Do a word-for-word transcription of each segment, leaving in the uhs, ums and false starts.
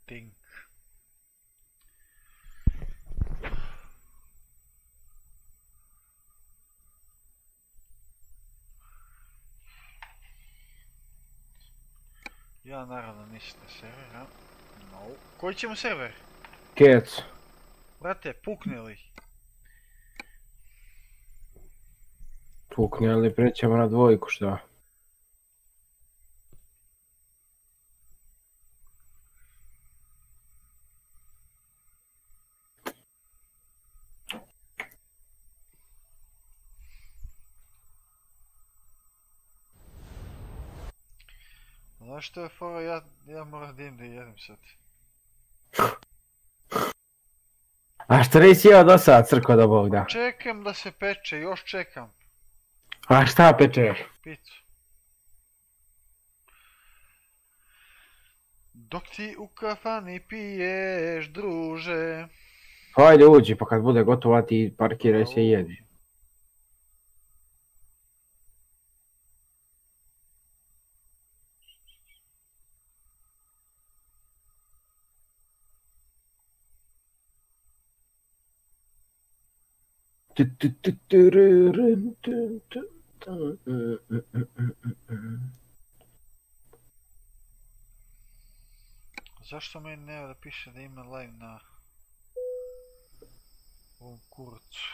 Ting. Ja naravno nisam na server, a? No. Koji ćemo server? Kec. Brate, pukne li? Pukne, ali prećemo na dvojku, šta? Znaš što je fora, ja, ja moram da idem da jedem sad. A što nisi jeo do sada, crkva da Bog da? Čekam da se peče, još čekam. A šta pečeš? Picu. Dok ti u kafani piješ, druže. Hajde uđi, pa kad bude gotovo ti parkiraj se i jedi. Zašto meni ne da piše da ima live na ovom kurcu?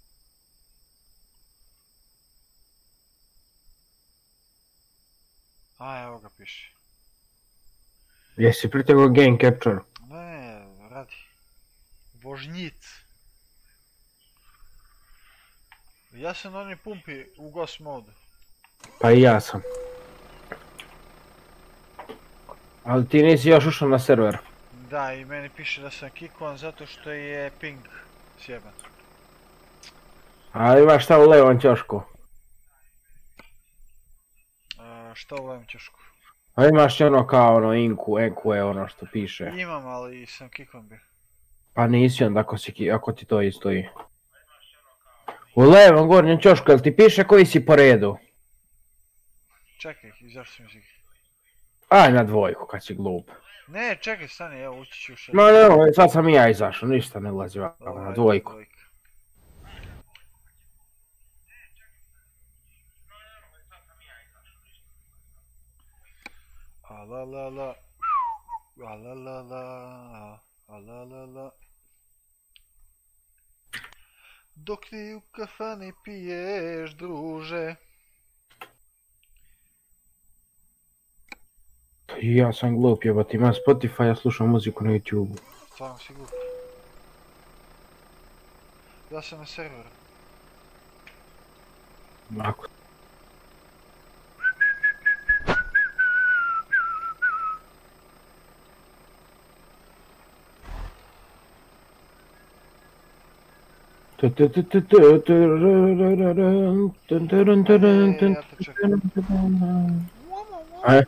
A, evo ga piše. Jesi pritegao game capture? Ne, radi. Vožnjic. Ja sam na onoj pumpi u ghost modu. Pa i ja sam. Ali ti nisi još ušao na server. Da, i meni piše da sam kikovan zato što je ping sjeban. A imaš šta u levom ćošku? A, šta u levom ćošku? A imaš ono kao ono inku, enku je ono što piše. Imam, ali sam kikovan bio. Pa nisi onda ako, si, ako ti to istoji. U levom gornjem ćošku, jel ti piše koji si po redu? Čekaj, zašto sam izgledao? Aj na dvojku kad si glup. Ne, čekaj, stani, evo ući ću še. No ne, sad sam i ja izašao, ništa ne ulazi ovako na dvojku. A la la la, a la la la, a la la la. Dok ti u kafani piješ, druže. Ja sam glup jebati, imam Spotify, ja slušam muziku na YouTube. Stvarno si glup. Ja sam na serveru. Ako. Aj.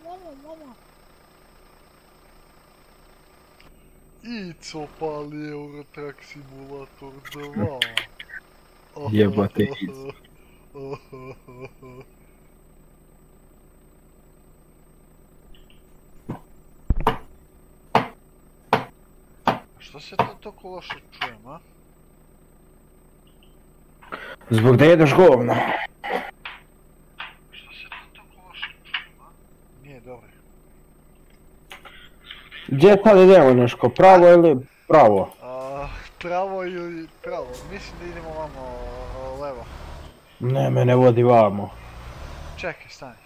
Ico pali Eurotrack Simulator dva. Jebate Ico. Što se to toko loše čujem, a? Zbog da jedeš govno. Što se to toko loše čujem, a? Nije dobro. Gdje sad idemo Neško, pravo ili pravo? A, pravo ili pravo? Mislim da idemo ovamo levo. Ne, mene vodi vamo. Čekaj, stani.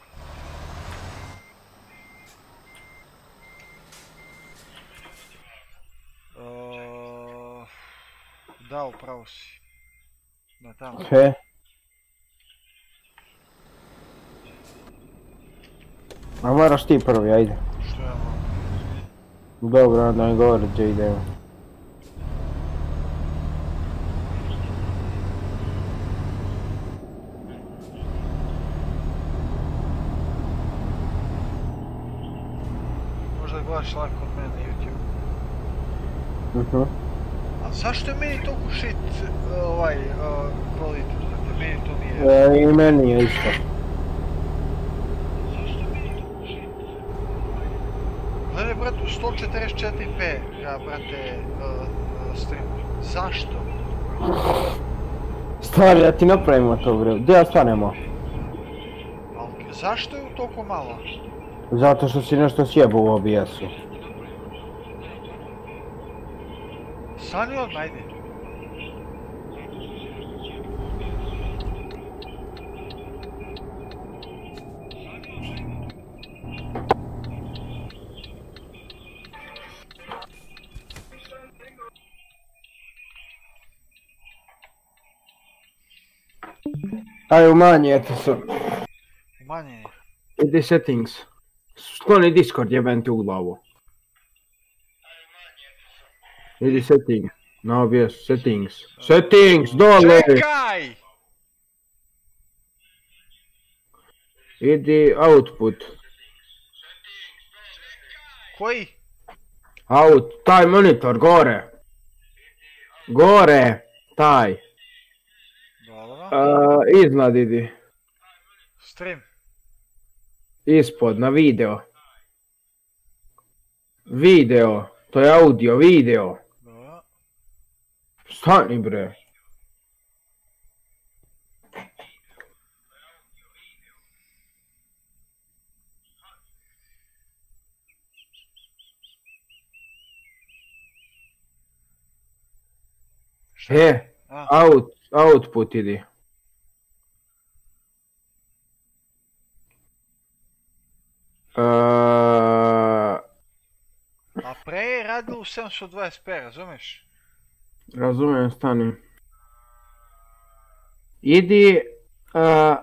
Uh, da, upravo si. Da, tamo. He? A moraš ti prvi, ajde. Što ja moram? Dobro, onda mi govori gdje idemo. Možda gledaš live kod mene na YouTube. Mhm. A zašto je meni toliko shit ovaj kvalitet? Dakle, meni to nije... E, i meni je isto. Zašto je meni toliko shit? Gledaj brate, u sto četrdeset četiri p, ja, brate, stream. Zašto? Stvari, da ti napravimo to, bre. Gdje ja stanemo? Zašto je u toliko malo? Zato što si nešto sjebao u O B S-u. Stani odmah, ajde. Aj, umanjujete se. Umanjenje. Idi settings. Skloni Discord, jebem ti u glavu. Idi settings. Na O B S, settings. Settings, dole! Čekaj! Idi output. Koji? Out, taj monitor, gore. Gore, taj. Dobro. Uh, iznad idi. Stream. Ispod, na video. Video, to je audio, video. Dobro. Stani bre. E, out, output idi. Uh, A pre je radilo u sedamsto dvadeset p, razumiješ? Razumijem, stani. Idi... Uh,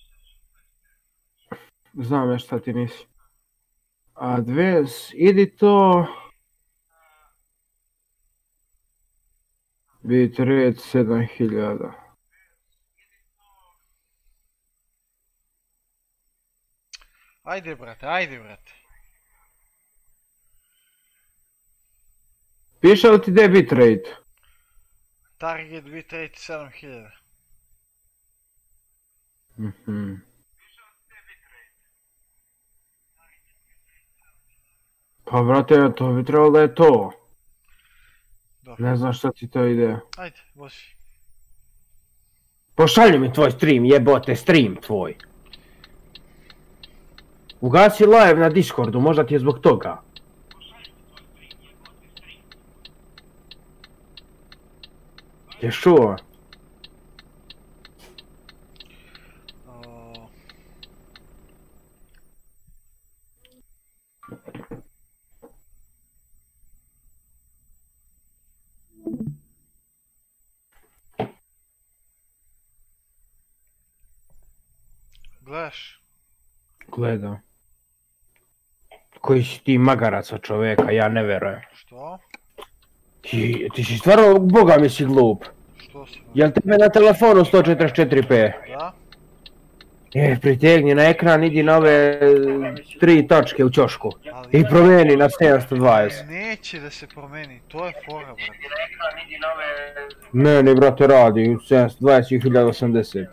znam ja šta ti misli. Advance, idi to... Bitrate sedam hiljada. Ajde brate, ajde brate. Piše li ti gdje je bitrate? Target bitrate sedam hiljada. Mhm. Pa brate, to bi trebalo da je to. Dobro. Ne znam šta ti to ide. Ajde, vozi. Pošalji mi tvoj stream, jebote, stream tvoj. Ugasi live na Discordu, možda ti je zbog toga. Ješ čuo? O... Gledaš? Gledam. Koji si ti magarac od čoveka, ja ne verujem. Što? Ti, ti si stvarno, boga mi si glup. Što si? Jel tebe na telefonu sto četrdeset četiri p? Da? E, pritegni na ekran, idi na ove tri točke u ćošku. Ali... I promijeni na sedamsto dvadeset. Neće da se promeni, to je fora brate. Meni brate radi, sedamsto dvadeset i hiljada osamdeset.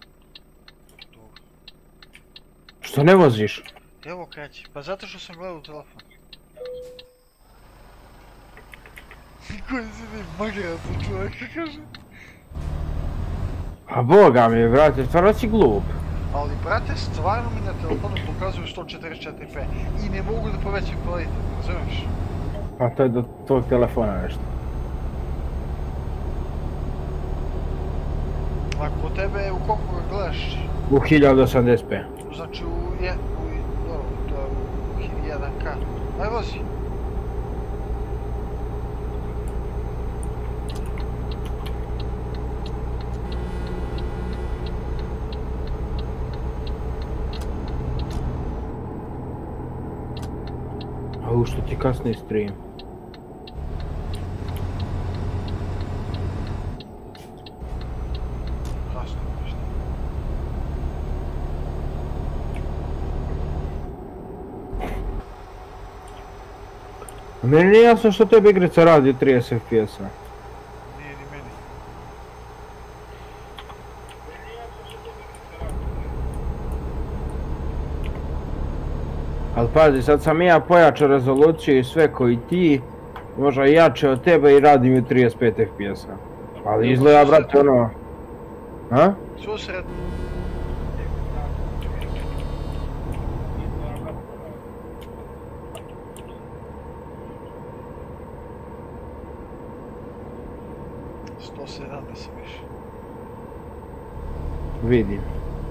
Što ne voziš? Evo kreći, pa zato što sam gledao u telefon. Koji si ti magarac od čovjeka, kaže? A boga mi, brate, stvarno si glup. Ali brate, stvarno mi na telefonu pokazuju sto četrdeset četiri p i ne mogu da povećam kvalitet, razumiješ? Pa to je do tvojeg telefona nešto. Ako kod tebe, u koliko ga gledaš? U hiljada osamdeset p. Znači u je... u... dobro, to je u jedan ka. Aj vozi. A u što ti kasni stream? Kasno, ništa. Meni nije jasno što tebi igrica radi trideset F P S-a. Nije ni meni. Ali pazi, sad sam ja pojačao rezoluciju i sve koji ti, možda i jače od tebe i radim u trideset pet F P S-a. Ali izgleda, brate, ono... A? Susret. sto sedamdeset više. Vidim.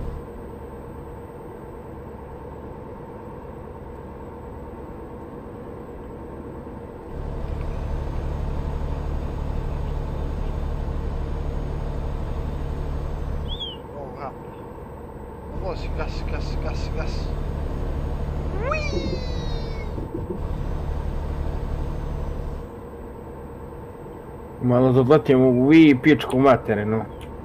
Vozi, gasi, gasi, gasi, gasi. Malo zadletim u vi pičku materinu.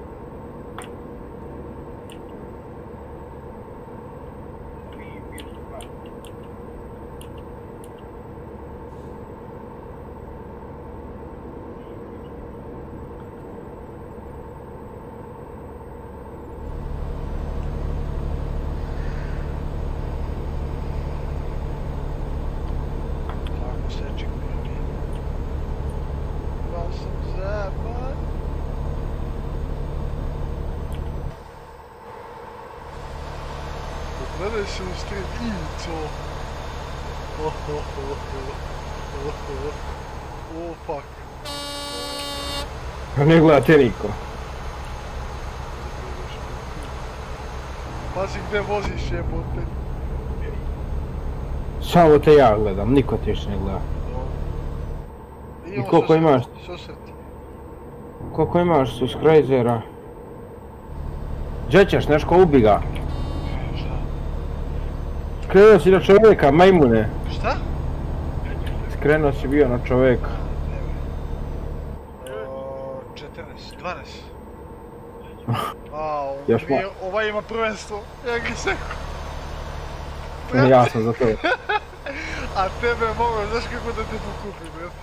Gledaj se u street ivico. Oh, oh, oh, oh, oh, oh, oh, fuck. Ne gledate niko. Pazi gdje voziš jebote. Samo te ja gledam, niko te još ne gleda. I koliko imaš? Susret. Koliko imaš subscribera? Gdje ćeš, nešto ubi ga? Skrenuo si na čovjeka, majmune. Šta? Skrenuo si bio na čovjeka. četrnaest, dvanaest. A, Još ma... ovaj ima prvenstvo, ja ga sekao. Ja sam za to. A tebe mogu, znaš kako da te pokupim, brate?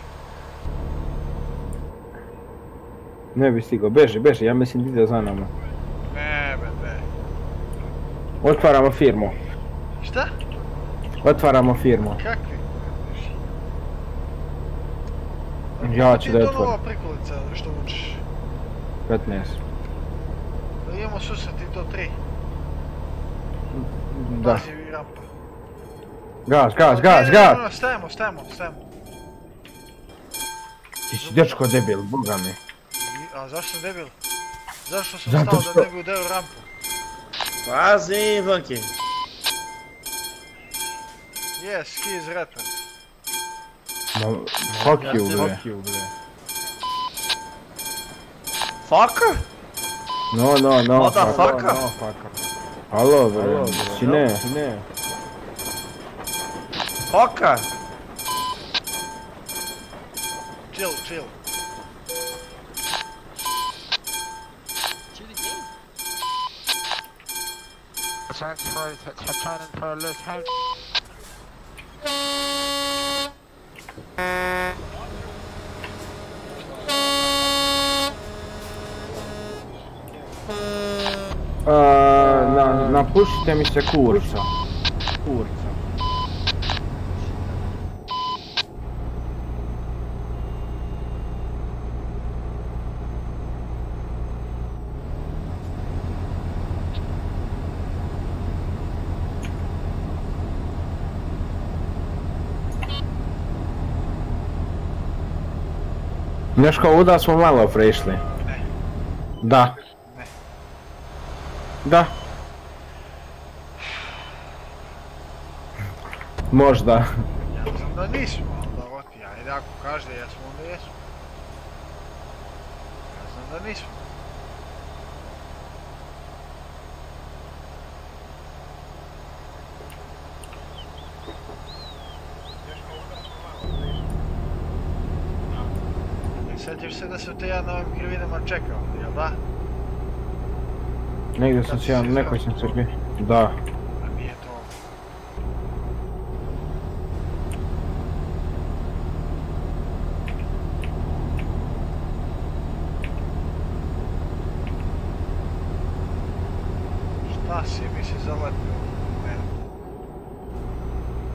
Ne bi stigao, beži, beži, ja mislim ti da za nama. Ne, be, ne. Otvaramo firmu. Šta? Otvaramo firmu. Kakvi? Ja ću da je otvorim. Ti je to nova otvorim. prikolica što učiš? petnaest. Da imamo susret i to tri. Da. Pazi i rampa. Gaz, gaz, gaz, Ne, ne, gaz! ne, ne, stajemo, stajemo, stajemo. Ti si dečko debil, boga mi. I- A zašto sam debil? Zašto sam Zato stao što- da ne bi udario rampu? Pazi, Funky. Yes, ski is retard. Ma, fuck you, bre. Fucker? No, no, no. Motherfucker. No, fucker. Alo, bre, si ne, si ne. Fucker? Chill, chill. Transfer to China for loose house. A, na, napušite mi se kurca. Kurca. Nešto ovuda smo malo prešli. Ne. Da. Ne. Da. Možda. Ja znam da nismo, onda oti, ajde ako kaže da jesmo, onda jesmo. Ja znam da nismo. Sjećaš se da sam te ja na ovim krivinama čekao, jel da? Negdje sam se ja, nekoj sam se bio. Da. A nije to... Šta si mi se zaletio? Ne.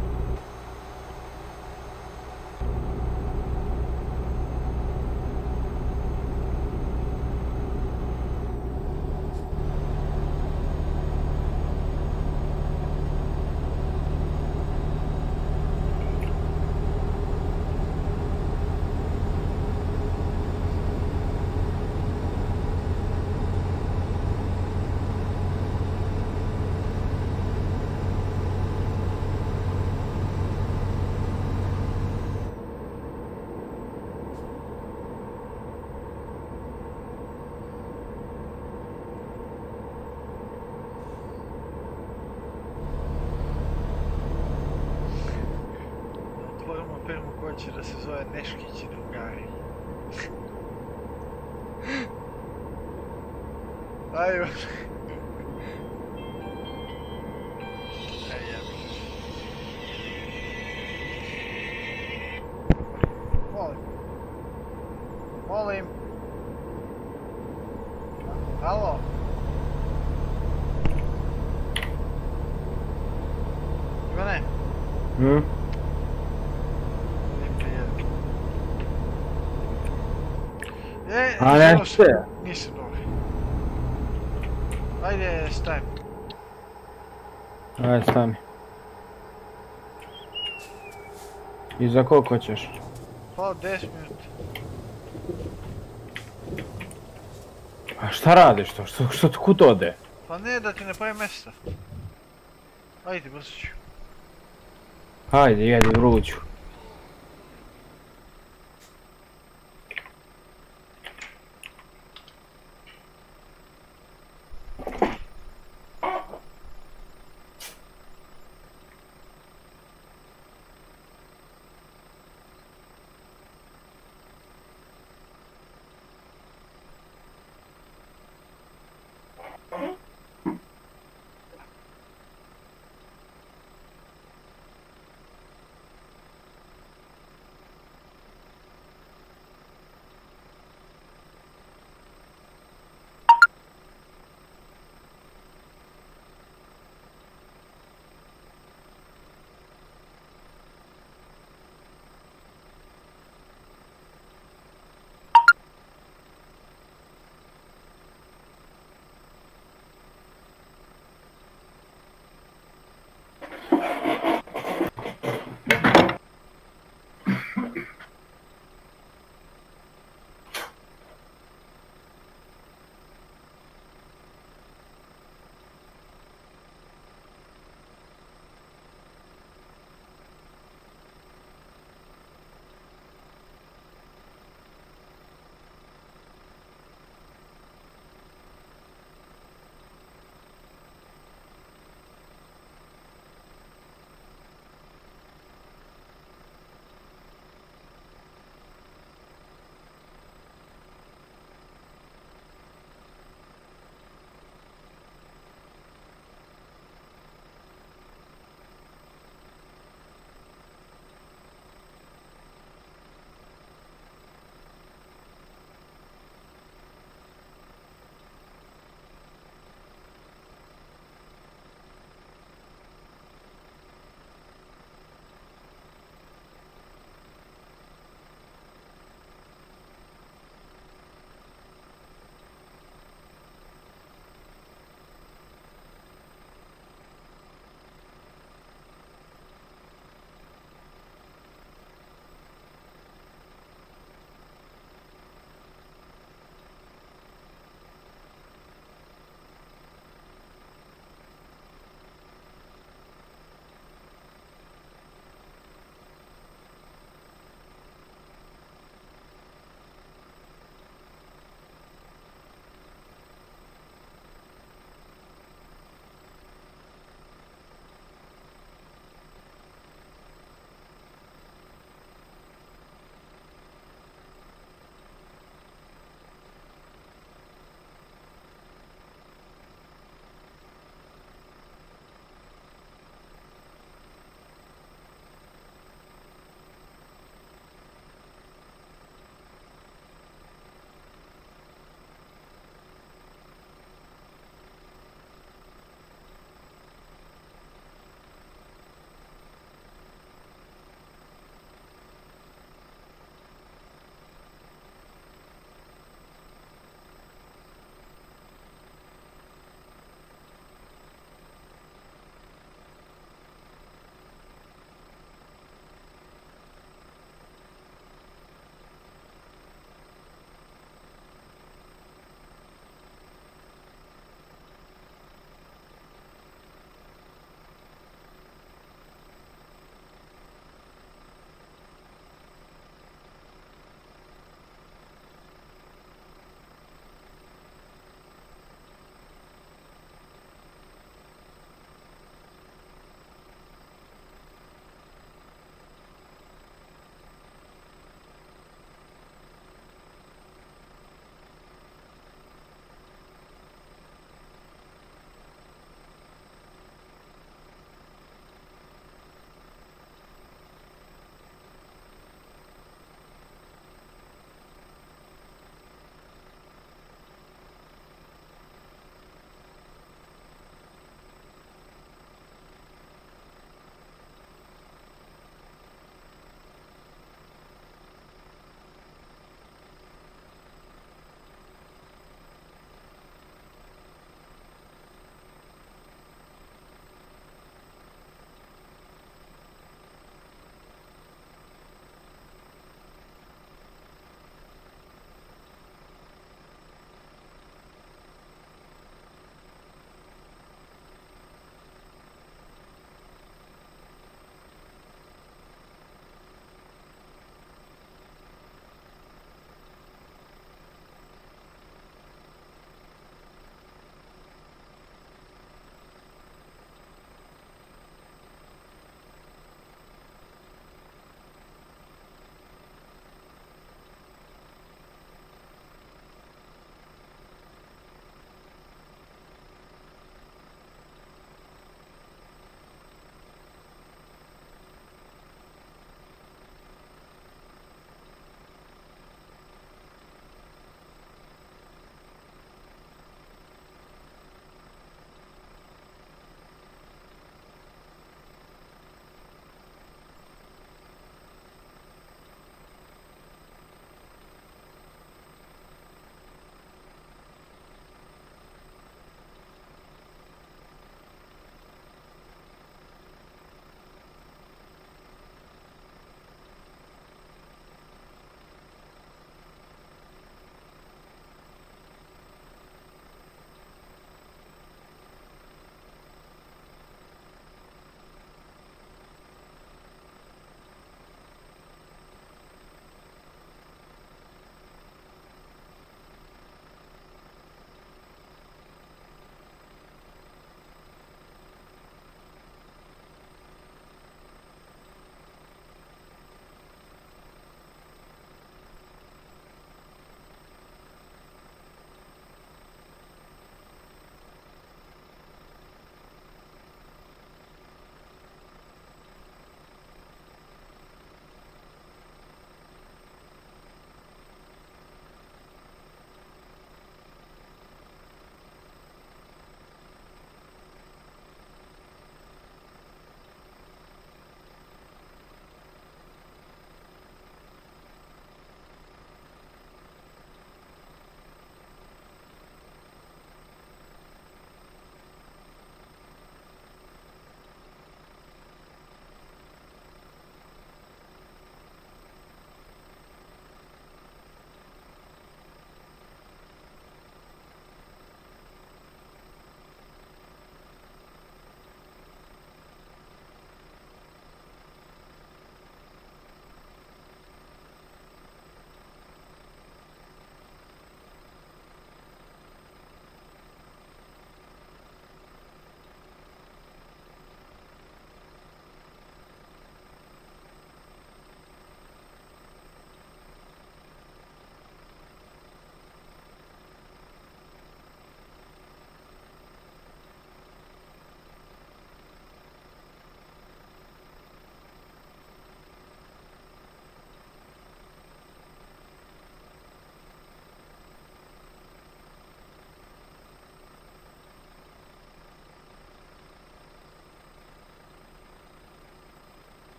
firmu koja će da se zove Neškić i drugari. Ajmo. Ej, jebi. Molim. Molim. Halo? Ivane? Hm? E, A ne, nisam sve. Nisam dobro. Ajde, stajem. Ajde, stani. I za koliko ćeš? Pa, deset minuta. A šta radiš to? Što, što ti kud ode? Pa ne, da ti ne pravim mjesta. Ajde, brzo ću. Hajde, jedi vruću.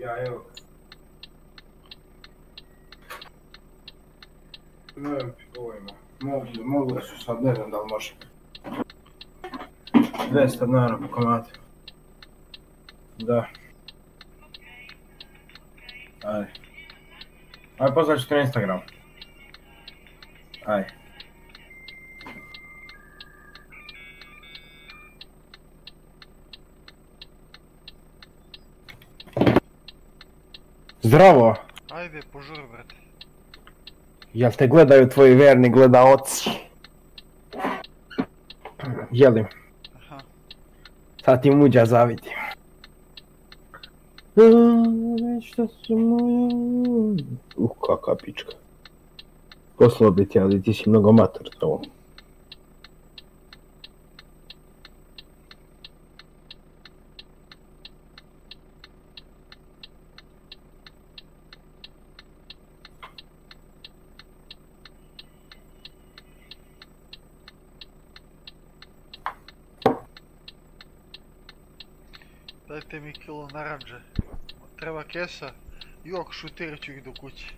Ja, evo. Ne, pojma. Mogu, mogu su sad, ne znam da li može. dvesta dinara po komadu. Da. Ajde. Ajde, poslaću ti na Instagram. Ajde. Zdravo! Ajde, požuri, brate. Jel te gledaju tvoji verni gledaoci? Jelim. Aha. Sad ti muđa zavidi. Šta su moja... Uh, kaka pička. Poslao bi ti, ali ti si mnogo mator za ovo. Dajte mi kilo naranđe. Treba kesa. Jok, šutirat ću ih do kući.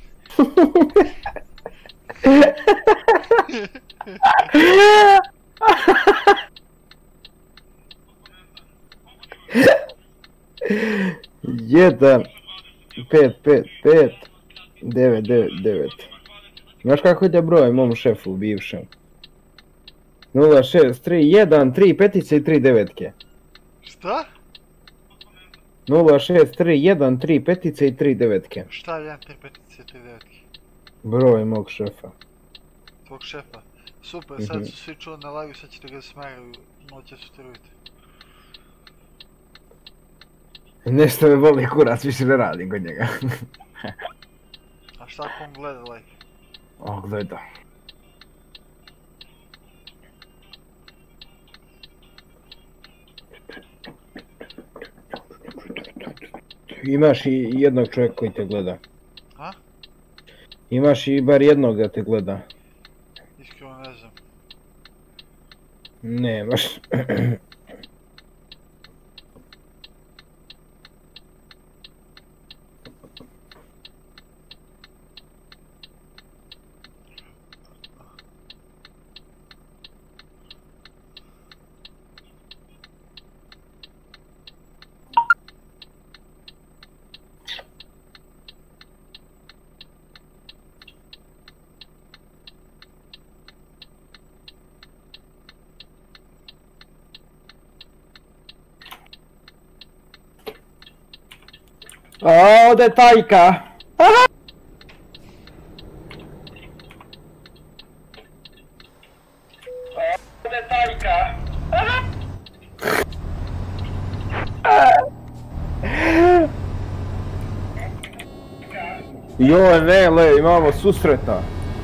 Jedan, pet, pet, pet, devet, devet, devet. Znaš kako te broj mom šefu bivšem? nula šest tri jedan tri petice i tri devetke. Šta? nula šest tri jedan tri petice i tri devetke. Šta jedan tri petice i tri devetke? Broj mog šefa. Tvog šefa. Super, sad su svi čuli na live, sad ćete ga smeraju noće su tirujte. Nešto me boli kurac, više ne radim kod njega. A šta ako on gleda live? O, gleda. Imaš i jednog čovjeka koji te gleda. A? Imaš i bar jednog da te gleda. Iskreno ne znam. Nemaš. O, ode tajka! Aha! Ode tajka! Aha! Joj, ne, le, imamo susreta.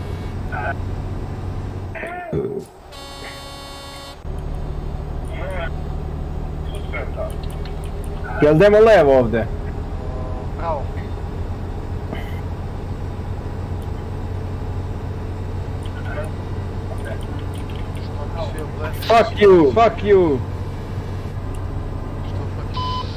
Jel demo levo ovdje? Bravo. Fuck you, fuck you! Što fuck?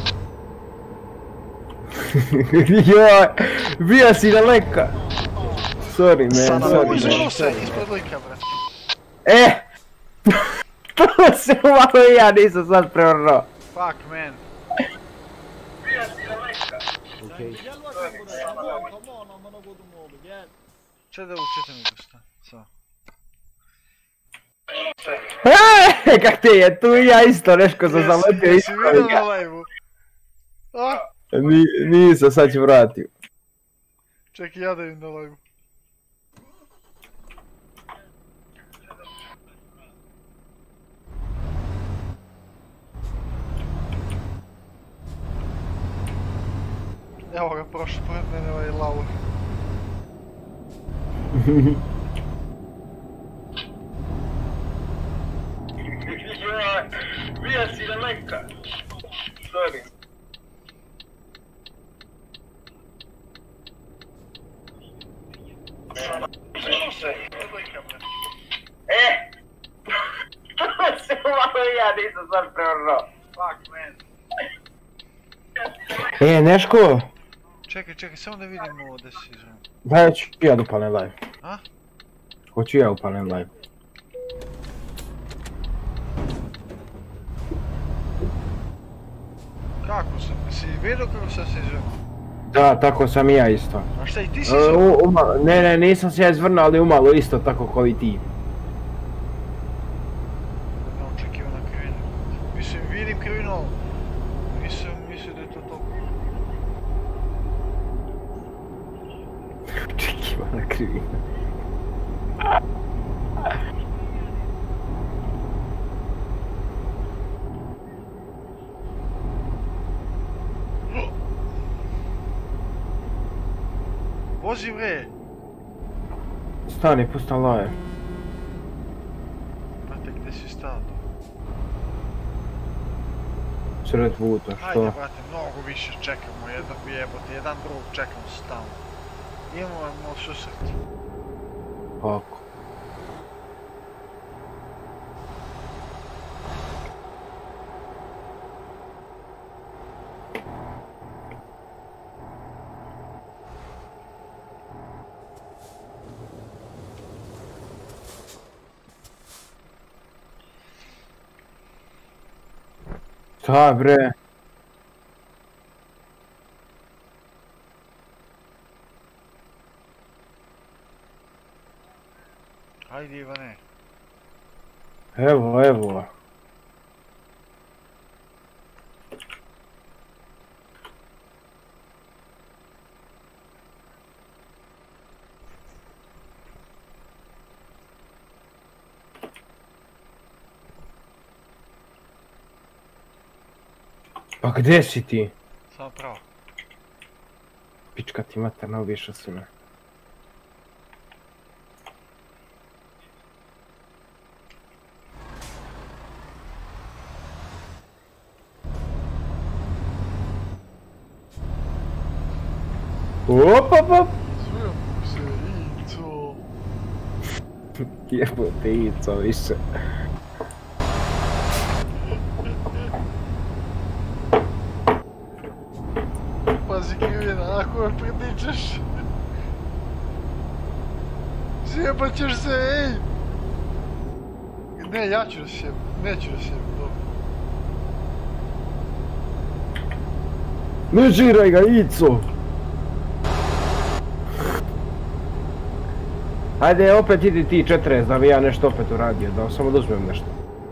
Joj, bija si daleka! Sorry man, sorry man. Izvolu se ispred lika, brate. E! To se malo i ja nisam sad prevrnuo. Fuck, man. Če da učite mi dosta, so. Eee, kak te je, tu i ja isto nešto sam zaletio Jesi isto. vidio na live-u? A? Nisam, sad ću vratio. Ček, ja da vidim na live-u. Evo ga, prošao pored mene ovaj Laur. Bija si daleka. Sorry. E! To se malo i ja nisam sad prevrnuo. Fuck, man. E, Neško! Čekaj, čekaj, samo da vidim ovo da si izvem. Daj, hoću ja da upalim live. A? Hoću ja upalim live. Kako sam? Si vidio kako sam se izveo? Da, tako sam i ja isto. A šta i ti si E, izveo? u- umalo- ne, ne, nisam se ja izvrnuo, ali umalo isto tako kao i ti. Neočekivana krivina. Mislim, vidim krivinu, ali nisam mislio da je to toliko. Očekivana krivina. Vozi bre! Stani, pustam live. Brate, gdje si stao to? Sred puta, što? Ajde, brate, mnogo više čekamo jedan jebote, jedan drugog čekamo stalno. Imamo susret. Kako? Šta bre? Ajde Ivane. Evo, evo. Pa gdje si ti? Samo pravo. Pička ti materna, ubišao si me. Op, op, op! Zujemo se, Ico. Jebote, Ico, više. Pazi krivina, ako me pritičeš. Zjebat ćeš se, ej! Ne, ja ću da sjebam, neću da sjebam, dobro. Ne žiraj ga, Ico! Ajde, opet idi ti četrdeset, da bi ja nešto opet uradio, da samo oduzmem nešto.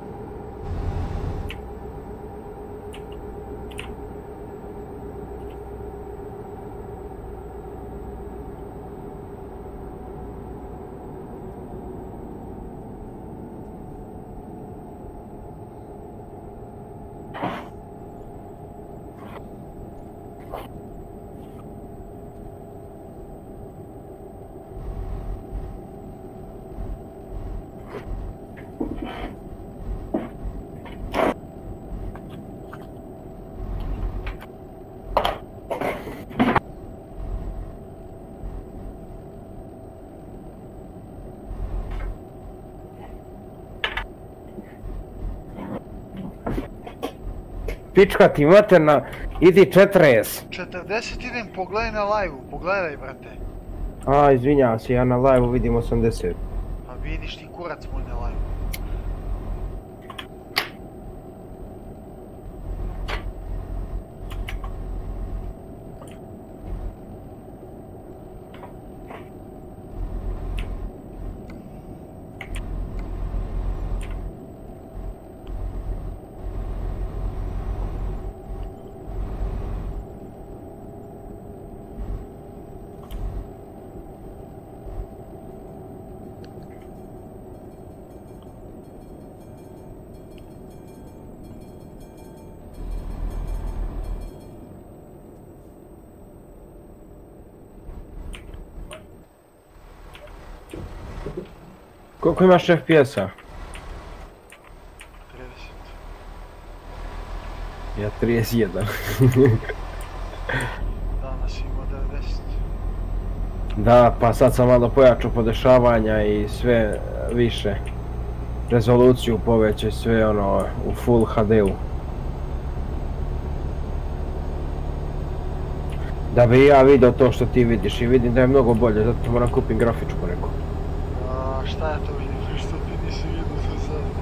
Pička ti materna, idi četrdeset. četrdeset idem, pogledaj na live-u, pogledaj brate. A, izvinjavam se, ja na live-u vidim osamdeset. A vidiš ti kurac moj na live-u. Koliko imaš F P S-a? trideset. Ja trideset jedan. Danas imamo devedeset. Da, pa sad sam malo pojačao podešavanja i sve više. Rezoluciju povećaj, sve ono u Full H D-u. Da bi ja vidio to što ti vidiš i vidim da je mnogo bolje, zato moram kupim grafičku neku. A šta je to vidiš, što ti nisi vidio za sad?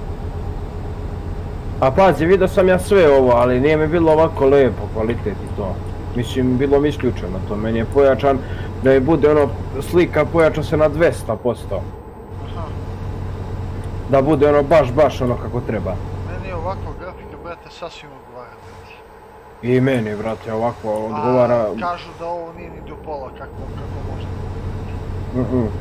A pazi, vidio sam ja sve ovo, ali nije mi bilo ovako lijepo kvalitet i to. Mislim, bilo mi isključeno to, meni je pojačan, da mi bude ono, slika pojača se na dvesta posto. Aha. Da bude ono baš, baš ono kako treba. Meni je ovako grafika, brate, sasvim odgovara, brate. I meni, brate, ovako odgovara... A kažu da ovo nije ni do pola kako, kako može biti. Mm-mm.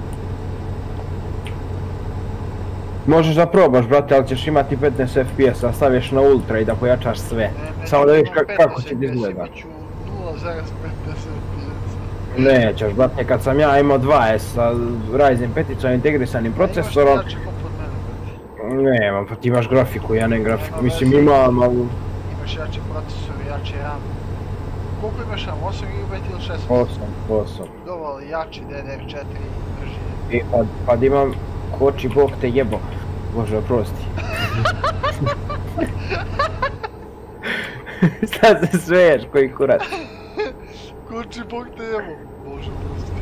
Možeš da probaš, brate, ali ćeš imati petnaest F P S, a staviš na ultra i da pojačaš sve. Ne, Samo da vidiš imam kako će ti petnaest izgleda. F P S, imat ću nula zarez petnaest F P S. Nećeš, brate, kad sam ja imao dva S sa Ryzen pet integrisanim procesorom... Imaš ti jače poput mene, brate. Nemam, pa ti imaš grafiku, ja ne grafiku, mislim imam, ali... Imaš jači procesor, jači RAM. Koliko imaš RAM? osam gigabajta ili šesnaest? osam, osam. Dobro, ali jači D D R četiri brži. I kad, kad imam koči bog te jebo. Bože, oprosti. Šta se smeješ, koji kurac? Koči bog te jebo. Bože, prosti.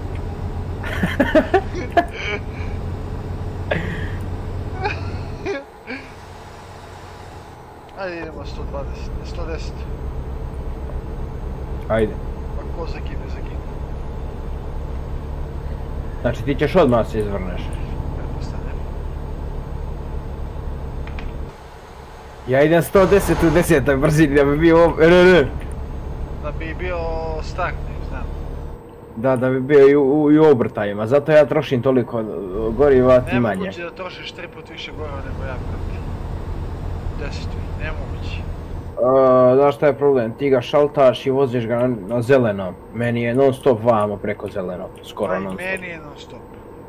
Ajde idemo sto dvadeset, sto deset. Ajde. Pa ko zakine, zakine. Znači ti ćeš odmah se izvrneš. Pretpostavljam. Ja idem sto deset u desetoj brzini da bi bio R R. Da bi bio start, ne znam. Da, da bi bio i u, i u obrtajima, zato ja trošim toliko goriva, ti manje. Nemoguće da trošiš tri put više goriva nego ja, brate. Deset, nemoguće. Uh, znaš šta je problem, ti ga šaltaš i voziš ga na, na zeleno. Meni je non stop vamo preko zeleno, skoro Pa non i stop. meni je non stop.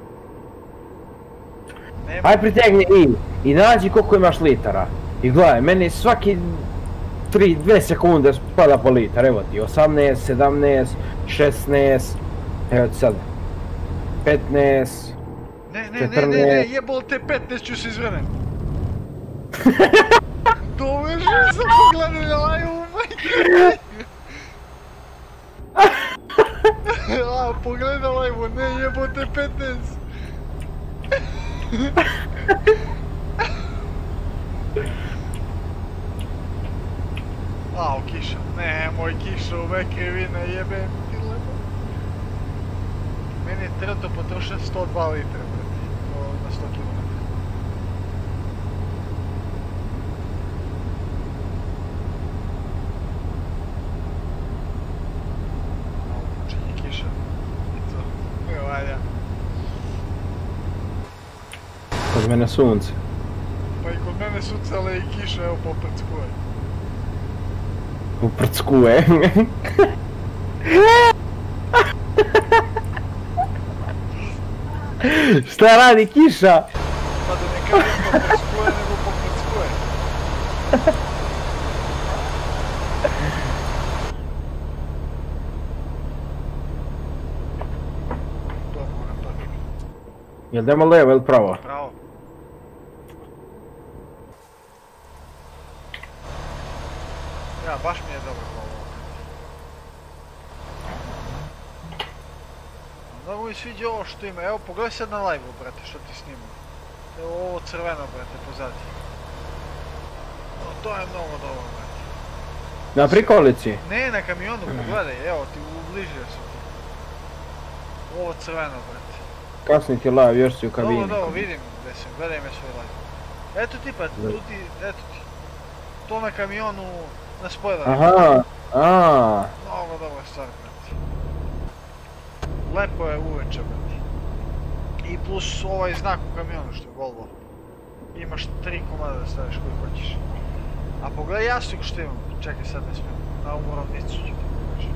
Aj pritegni i, i nađi koliko imaš litara. I gledaj, meni svaki tri, dvije sekunde spada po litar, evo ti, osamnaest, sedamnaest, šesnaest, evo ti sad, petnaest, Ne, ne, ne, četrnaest. ne, ne, jebol te petnaest ću se izvrnem. Doveži sam pogledaj na live-u, majke. A, pogledaj na live-u, ne, jebol te petnaest. Ao, kiša, nemoj kiša, uvek krivina, jebem ti lebo. Meni je trenutno potrošio sto dva litra, brati, na sto kilometara. Malo počinje kiša, i to, ne valja. Kod mene sunce. Pa i kod mene sucala i kiša, evo popred skuje. U prckuje. Šta radi kiša? Pa da ne kažem popred skuje, nego popred skuje. To moram tako. Jel demo levo ili pravo? Bravo. Ja, baš mi je dobro ovo. Mnogo mi sviđa ovo što ima, evo pogledaj sad na live-u, brate, što ti snimam. Evo ovo crveno, brate, pozadnje. O, to je mnogo dobro, brate. Na prikolici? Ne, na kamionu, pogledaj, evo ti ubližio sam ti. Ovo crveno, brate. Kasni ti live, još si u kabini. Dobro, dobro, vidim gdje sam, gledaj me svoj live. Eto ti pa, tu ti, eto ti. To na kamionu, na spoileru. Aha, aaa. Mnogo dobra stvar, brate. Lepo je uveče, brate. I plus ovaj znak u kamionu što je Volvo. Imaš tri komada da staviš koji hoćeš. A pogledaj jastuk što imam. Čekaj sad ne smijem. Na ovu ravnicu ću ti pokažem.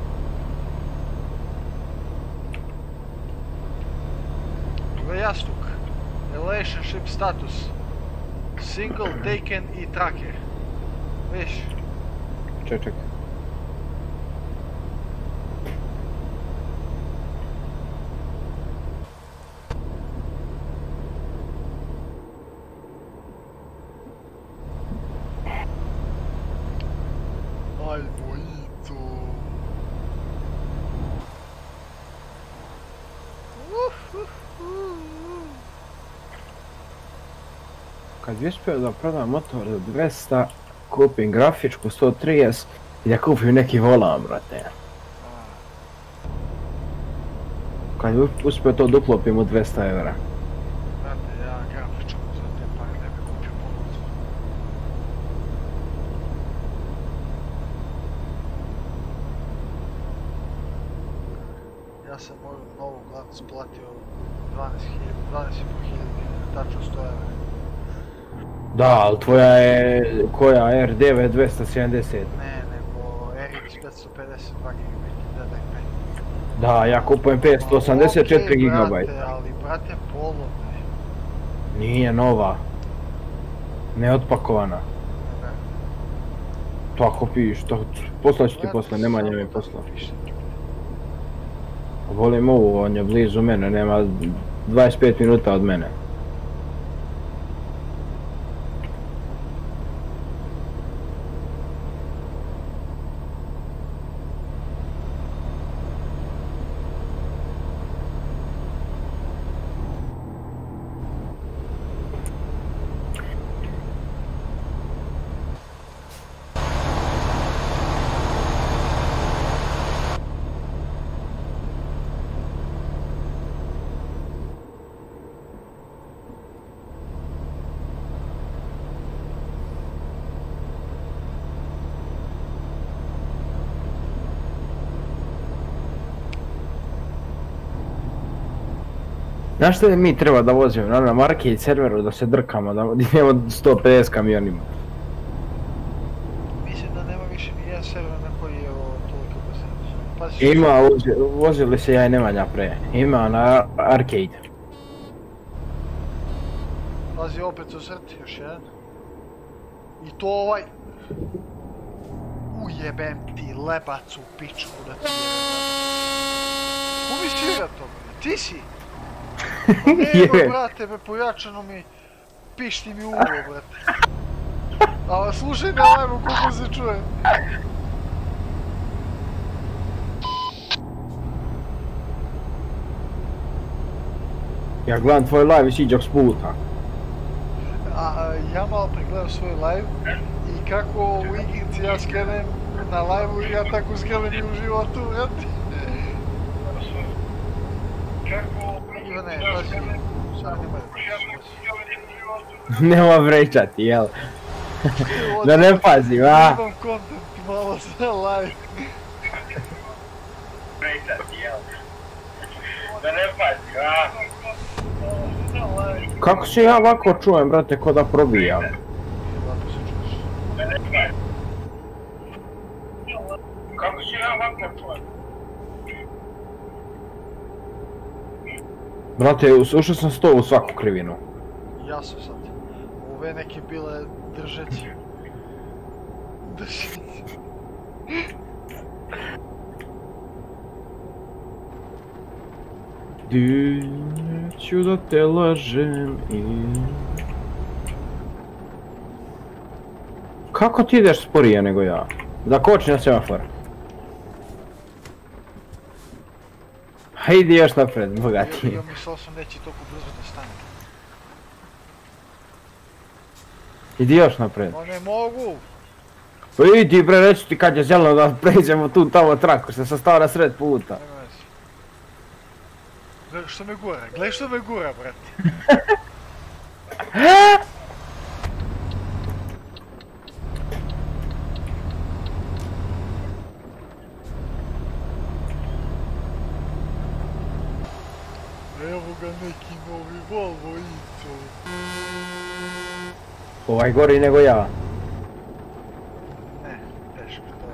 Pogledaj jastuk. Relationship status. Single, taken i tracker. Viš? Ček, ček. Aj, bojito. kad bi uspio da prodam motor za dvesta, kupim grafičku sto trideset i da kupim neki volan, brate. Kad bi uspio to da uklopim u dvesta eura. Brate, ja grafičku za te pare ne bi kupio pomoć. Ja sam moju novu glavnicu platio dvanaest i po hiljada, tačno sto eura. Da, ali tvoja je koja R devet dvesta sedamdeset. Ne, nego R X petsto pedeset dva gigabajta D D R pet. Da, ja kupujem petsto osamdeset četiri gigabajta. Brate, ali brate polovne. Nije nova. Neotpakovana. Ne, To ako piš, to poslaću ti brate, posla, Nemanja mi samo da posla. piše. Volim ovu, on je blizu mene, nema dvadeset pet minuta od mene. Znaš što mi treba da vozimo na onom arcade serveru da se drkamo, da imamo sto pedeset kamionima? Mislim da nema više ni jedan server na koji je ovo toliko brzo. Pazi, Ima, vozi- vozili se ja i Nemanja pre. Ima na arcade. pazi opet u srti još jedan. I to ovaj... Ujebem ti lebac u pičku da ti jebem. Ko mi svira to? Ti si? Pa nema, Je. brate, be pojačano mi... Pišti mi uvo, brate. A slušaj na live-u kako se čuje. Ja gledam tvoj live i siđak s puta. A, a, ja malo pregledam svoj live i kako u igrici ja skrenem na live-u i ja tako skrenem i u životu, brate. Ivane, pazi, sad nemoj da pazi. Nema vrećati, jel? Da ne pazim, a? Imam content malo za live. Kako se ja ovako čujem, brate, ko da probijam? Lako se čuješ. Brate, ušao sam sto u svaku krivinu. Ja sam sad. Ove neke bile držeći. Držeći. Di, neću da te lažem i... Kako ti ideš sporije nego ja? Da koči na semafor. Hajde još napred, bogati. Ja mislao sam neće toliko brzo da stane. Idi još napred. Pa ne mogu. Pa idi bre, reći ti kad je zeleno da pređemo tu tamo traku, što sam stao na sred puta. Nema veze. Gledaj što me gura, gledaj što me gura, brate. Evo ga neki novi Volvo Ico. Ovaj gori nego ja. Ne, teško to.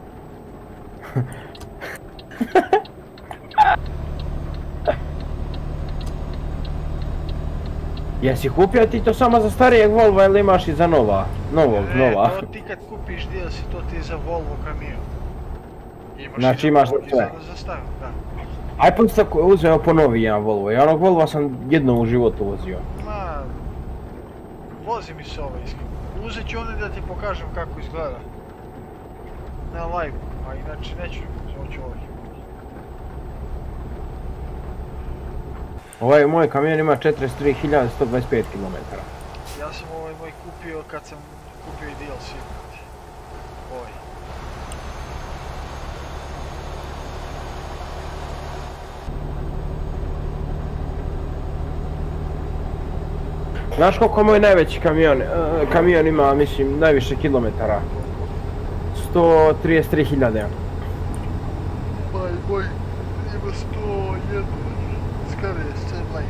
Jesi kupio ti to samo za starijeg Volvo ili imaš i za nova? Novog, Ne, nova. to ti kad kupiš D L C, to ti je za Volvo kamion. Imaš Znači i imaš novog za i sve. za, za starog, da. Aj pa sam uzeo po novi jedan Volvo, ja onog Volva sam jednom u životu vozio. Ma, vozi mi se ovaj iskreno. Uzet ću onaj da ti pokažem kako izgleda. Na live, a inače neću, samo ću ovaj. Ovaj moj kamion ima četrdeset tri hiljade sto dvadeset pet kilometara. Ja sam ovaj moj kupio kad sam kupio i D L C. Ovaj. Znaš koliko moj najveći kamion, uh, kamion ima, mislim, najviše kilometara? sto trideset tri hiljade. Moj, moj, ima sto jedan, skade, sve mlaj.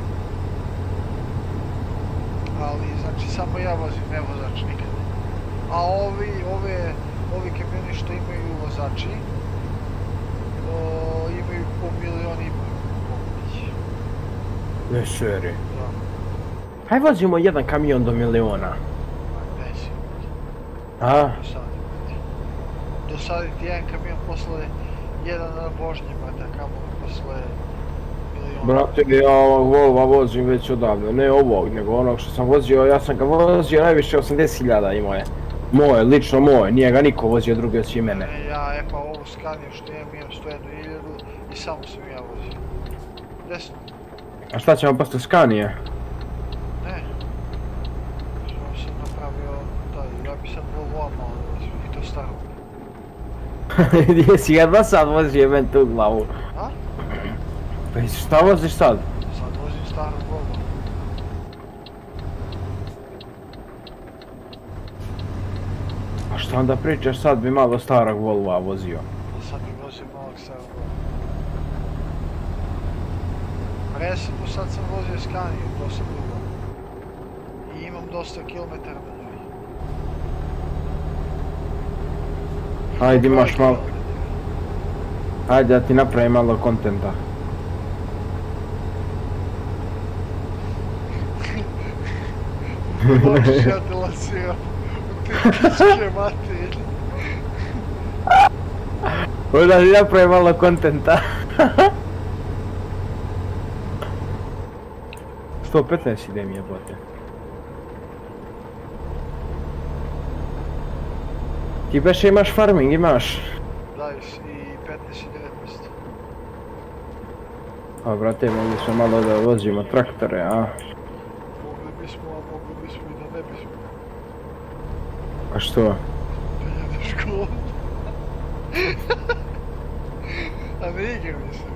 Ali, znači, samo ja vozim, ne vozač nikad. A ovi, ove, ovi kamioni što imaju vozači, o, imaju po milion i pol. Ne seri. Da. Haj vozimo jedan kamion do miliona. Neće. A? Dosaditi. Dosaditi jedan kamion posle jedan dan vožnje, brate, kamo posle miliona. Brate, ja ovog Volva vozim već odavno, ne ovog, nego onog što sam vozio, ja sam ga vozio najviše osamdeset hiljada imao je. Moje, lično moje, nije ga niko vozio drugi osim mene. Ne, ja, e pa ovu Scania što imam, imam sto jednu hiljadu i samo sam ja vozio. Desno. A šta ćemo posle Scania? Ne. Što sam napravio taj, ja bi sad Volvo malo vozio, i to staro. Gdje si jedva sad vozio men tu glavu? A? Pa šta voziš sad? Sad vozim staro Volvo. A šta onda pričaš, sad bi malo starog Volva vozio? A sad bi vozio malog starog Volvo. Presimo sad sam vozio Scania, dosta dugo. I imam dosta kilometara na njoj. Hajde imaš malo, hajde da ti napravim malo kontenta. Možeš ja te lansiram u te pičke materije. Onda ti napravim malo kontenta. sto petnaest ide mi jebote. Ti beše imaš farming, imaš? Daješ i petnaest i devetnaest. A brate, mogli smo malo da vozimo traktore, a? Mogli bismo, a mogli bismo i da ne bismo. A što? Da jedeš školu. A ne igram mi se.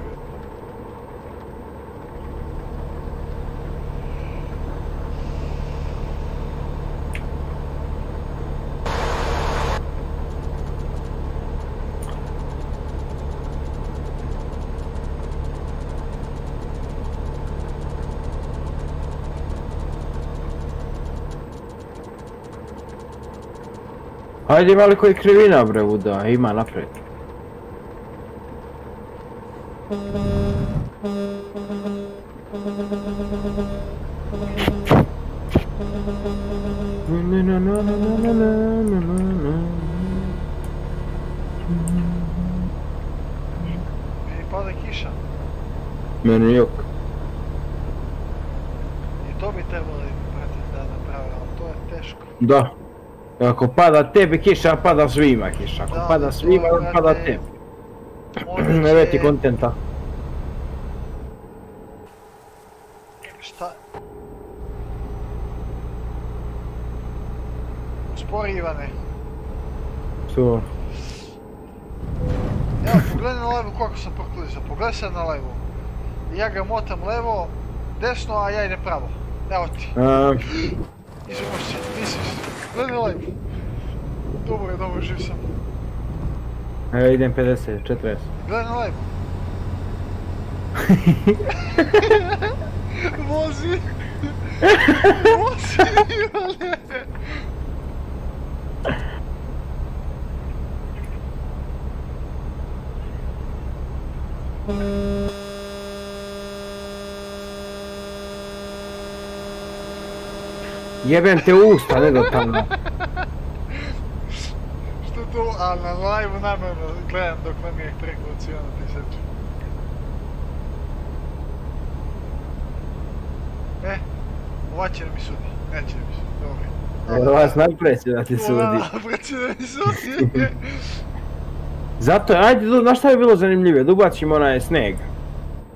Hajde ima li koji krivina bre Vuda, ima naprijed. Meni pada kiša. Meni jok. I to bi trebalo da napravi, ali to je teško. Da. Ako pada tebi kiša, pada svima kiša. Ako Da, pada to, svima, brate, pada tebi. Možda Ne veti će- kontenta. Šta? Spori Ivane. Što? Evo, pogledaj na levo koliko sam proklizao. Pogledaj sad na levo. Ja ga motam levo, desno, a ja idem pravo. Evo ti. A, Izvimo se, nisi se. Gledaj na levo. Dobro je, dobro, živ sam. evo idem pedeset, četrdeset. Gledaj na levo. Vozi. Vozi, Ivane. Jebem te u usta, ne do tamo. Što to, a na live namjerno gledam dok nam je preko ocijena ti seče. E, ova će da mi sudi, neće da mi sudi, dobro. Jer vas napred će da ti sudi. Napred će da mi sudi. Zato, ajde, du- znaš šta je bilo zanimljivije? Da ubacimo onaj sneg.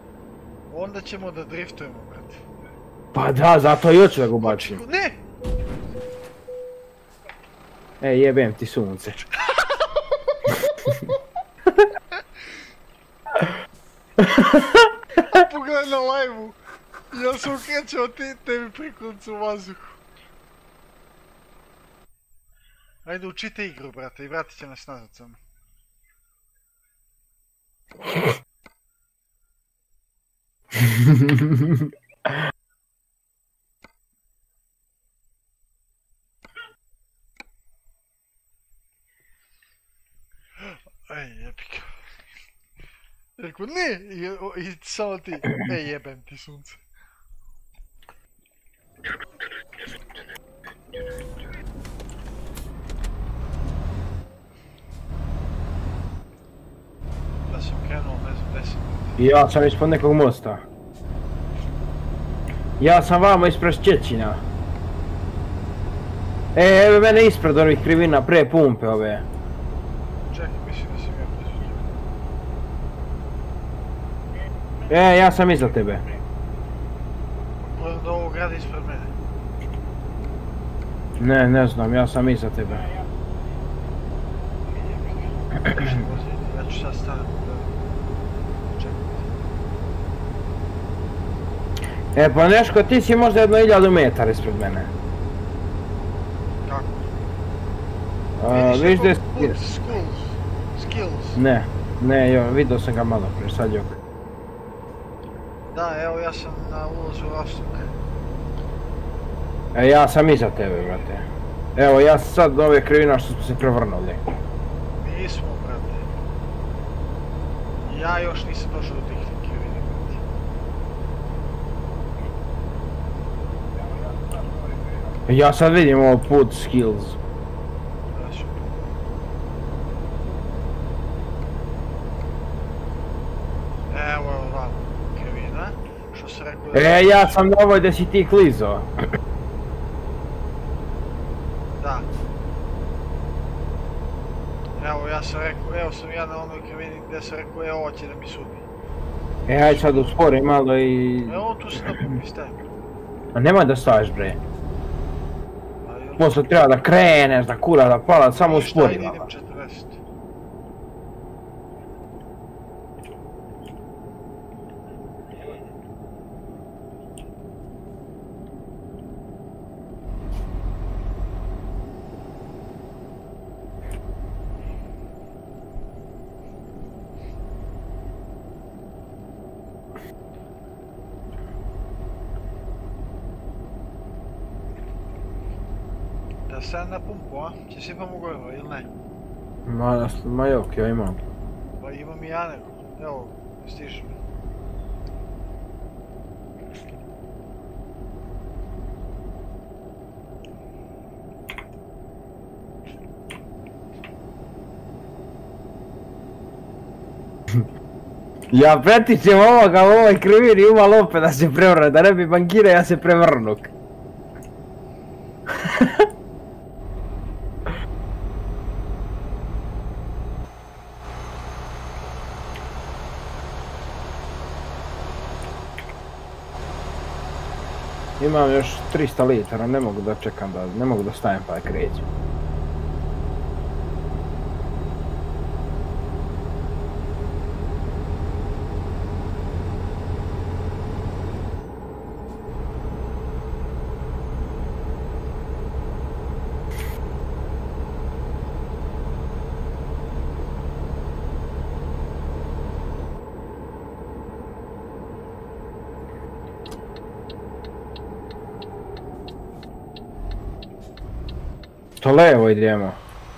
Onda ćemo da driftujemo, brate. Pa da, zato i hoću da ga ubacim. Ne! E, jebem ti sunce. Pogledaj na live-u. Ja sam okrećao te, tebi prikoncu u vazduhu. Ajde učite igru, brate, i vratit će nas nazad samo. Ej, epika. Rekao, ne, i, o, i samo ti, ej, jebem ti sunce. Da sam krenuo, ne znam, deset minuta. Ja sam ispod nekog mosta. Ja sam vamo ispred Šćećina. E, evo mene ispred ovih krivina, pre pumpe ove. Čekaj, mislim da sam ja blizu tebe. E, ja sam iza tebe. Gledam da ovo gradi ispred mene. Ne, ne znam, ja sam iza tebe. Ja ću sad staviti da... Čekaj. E, pa Neško, ti si možda jedno hiljadu metara ispred mene. Kako? A, viš da je... Put, skills. Skills. Ne, ne, jo, vidio sam ga malo prije, sad jok. Da, evo ja sam na ulazu u Rastok. E, ja sam iza tebe, brate. Evo, ja sam sad ove krivina što smo se prevrnuli. Mi smo, brate. Ja još nisam došao do tih krivina, brate. Ja sad vidim ovo put skills. Da, super. Evo je ovako krivina. Što se rekao da... E, ja sam na ovoj gdje si ti klizo. Da. Evo ja sam rekao, evo sam ja na onoj krivini gdje sam rekao, evo ovo će da mi sudi. E, aj sad uspori malo i... Evo tu se na pumpi stavim. A nemoj da staviš, bre. A jel- Posle treba da kreneš, da kura, da pala, samo Ništa, uspori ajde malo. idem četrdeset. Da sam na pumpu, a? Će si imamo gorivo, ili ne? Ma, ma jok, ja imam. Pa imam i ja neko. Evo, stižem. Ja pretičem ovoga u ovoj krivini umal opet da se prevrne, da ne bi bankira, ja se prevrnuk. Imam još trista litara, ne mogu da čekam da, ne mogu da stajem pa da krećem. To levo idemo.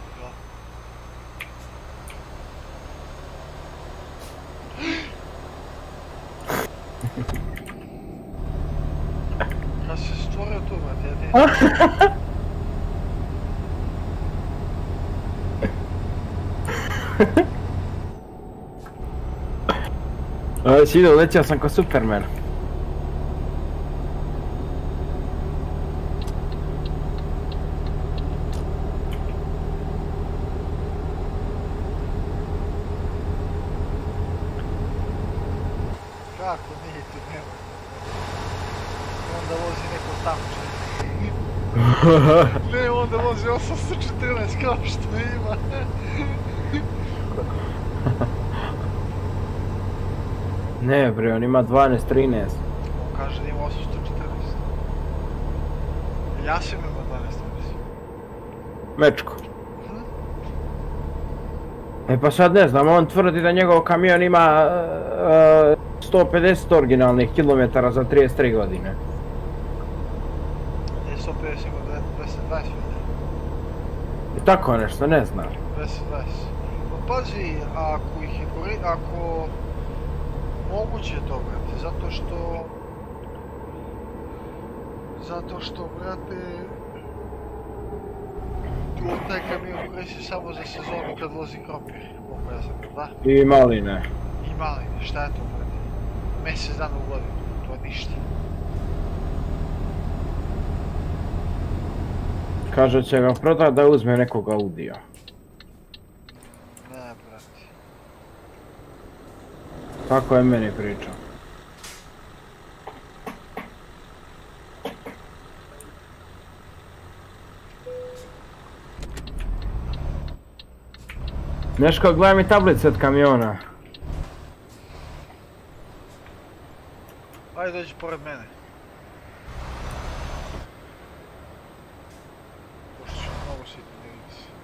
Kad si se stvorio tu, brate, ja ti A, si ide, ulećao sam ko Superman. Kako nije ti nema? I onda vozi neko tamo čovjek. Ne, onda vozi osamsto četrnaest kao što ima. Ne bre, on ima dvanaest trinaest. On kaže da ima osamsto četrnaest. Ja sam imao dvanaest trinaest. Mečko. E pa sad ne znam, on tvrdi da njegov kamion ima uh, sto pedeset originalnih kilometara za trideset tri godine. Je sto pedeset ima dvesta dvadeset. I tako nešto, ne znam. dvesta dvadeset. Pa pazi, ako ih je kori... ako... Moguće je to, brate, zato što... Zato što, brate... On taj kamion koristi samo za sezonu kad vozi krompir, koliko ja sam, da? I maline. I maline, šta je to, brate? Mjesec dana u godinu, to je ništa. Kaže će ga prodat da uzme nekog Audija. Ne, brate. Tako je meni pričao. Neško, gledaj mi tablice od kamiona. Ajde dođi pored mene. Pošto ću mnogo sitno ne vidi se.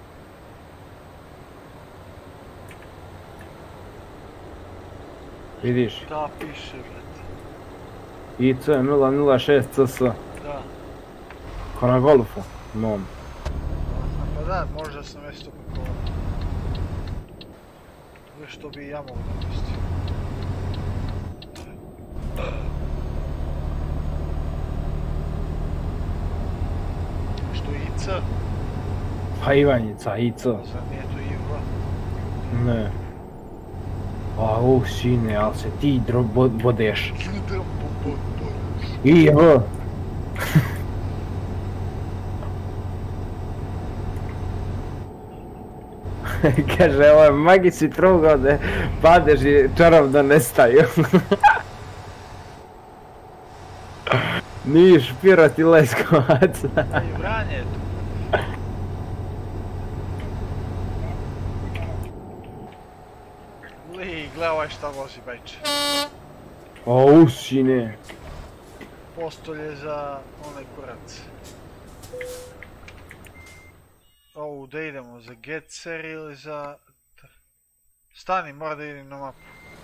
Vidiš? Da, piše, brate. I C nula nula šest C S. Da. Ko na Golfu. Mom. Pa da, možda sam već to prekovala. Već to bi i ja mogu napisati. Što I C? Pa Ivanjica, I C. Zar nije to I V? Ne. A u sine, ali se ti dro bo- bodeš. I V. Kaže, ovo magi si trugao da padeš i čarov da nestaju. Niš, Pirot i Leskovac. I Vranje je tu. Li, gle ovaj šta vozi bajče. O, usine. Postolje za onaj kurac. Ovu, da idemo za Getser ili za... Stani, mora da idem na mapu.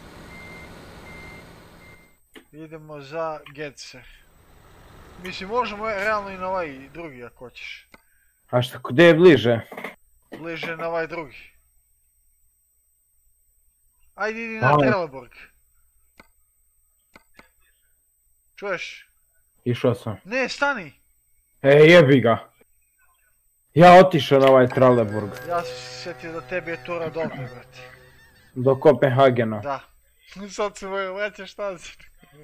Idemo za Getser. Mislim, možemo realno i na ovaj drugi ako hoćeš. A šta, gdje je bliže? Bliže na ovaj drugi. Ajde idi na Ajde. Trelleborg. Čuješ? Išao sam. Ne, stani! E, jebi ga. Ja otišao na ovaj Trelleborg. Ja sam se sjetio da tebi je to radovno, brate. Do Kopenhagena. Da. Sad se moje leće šta se...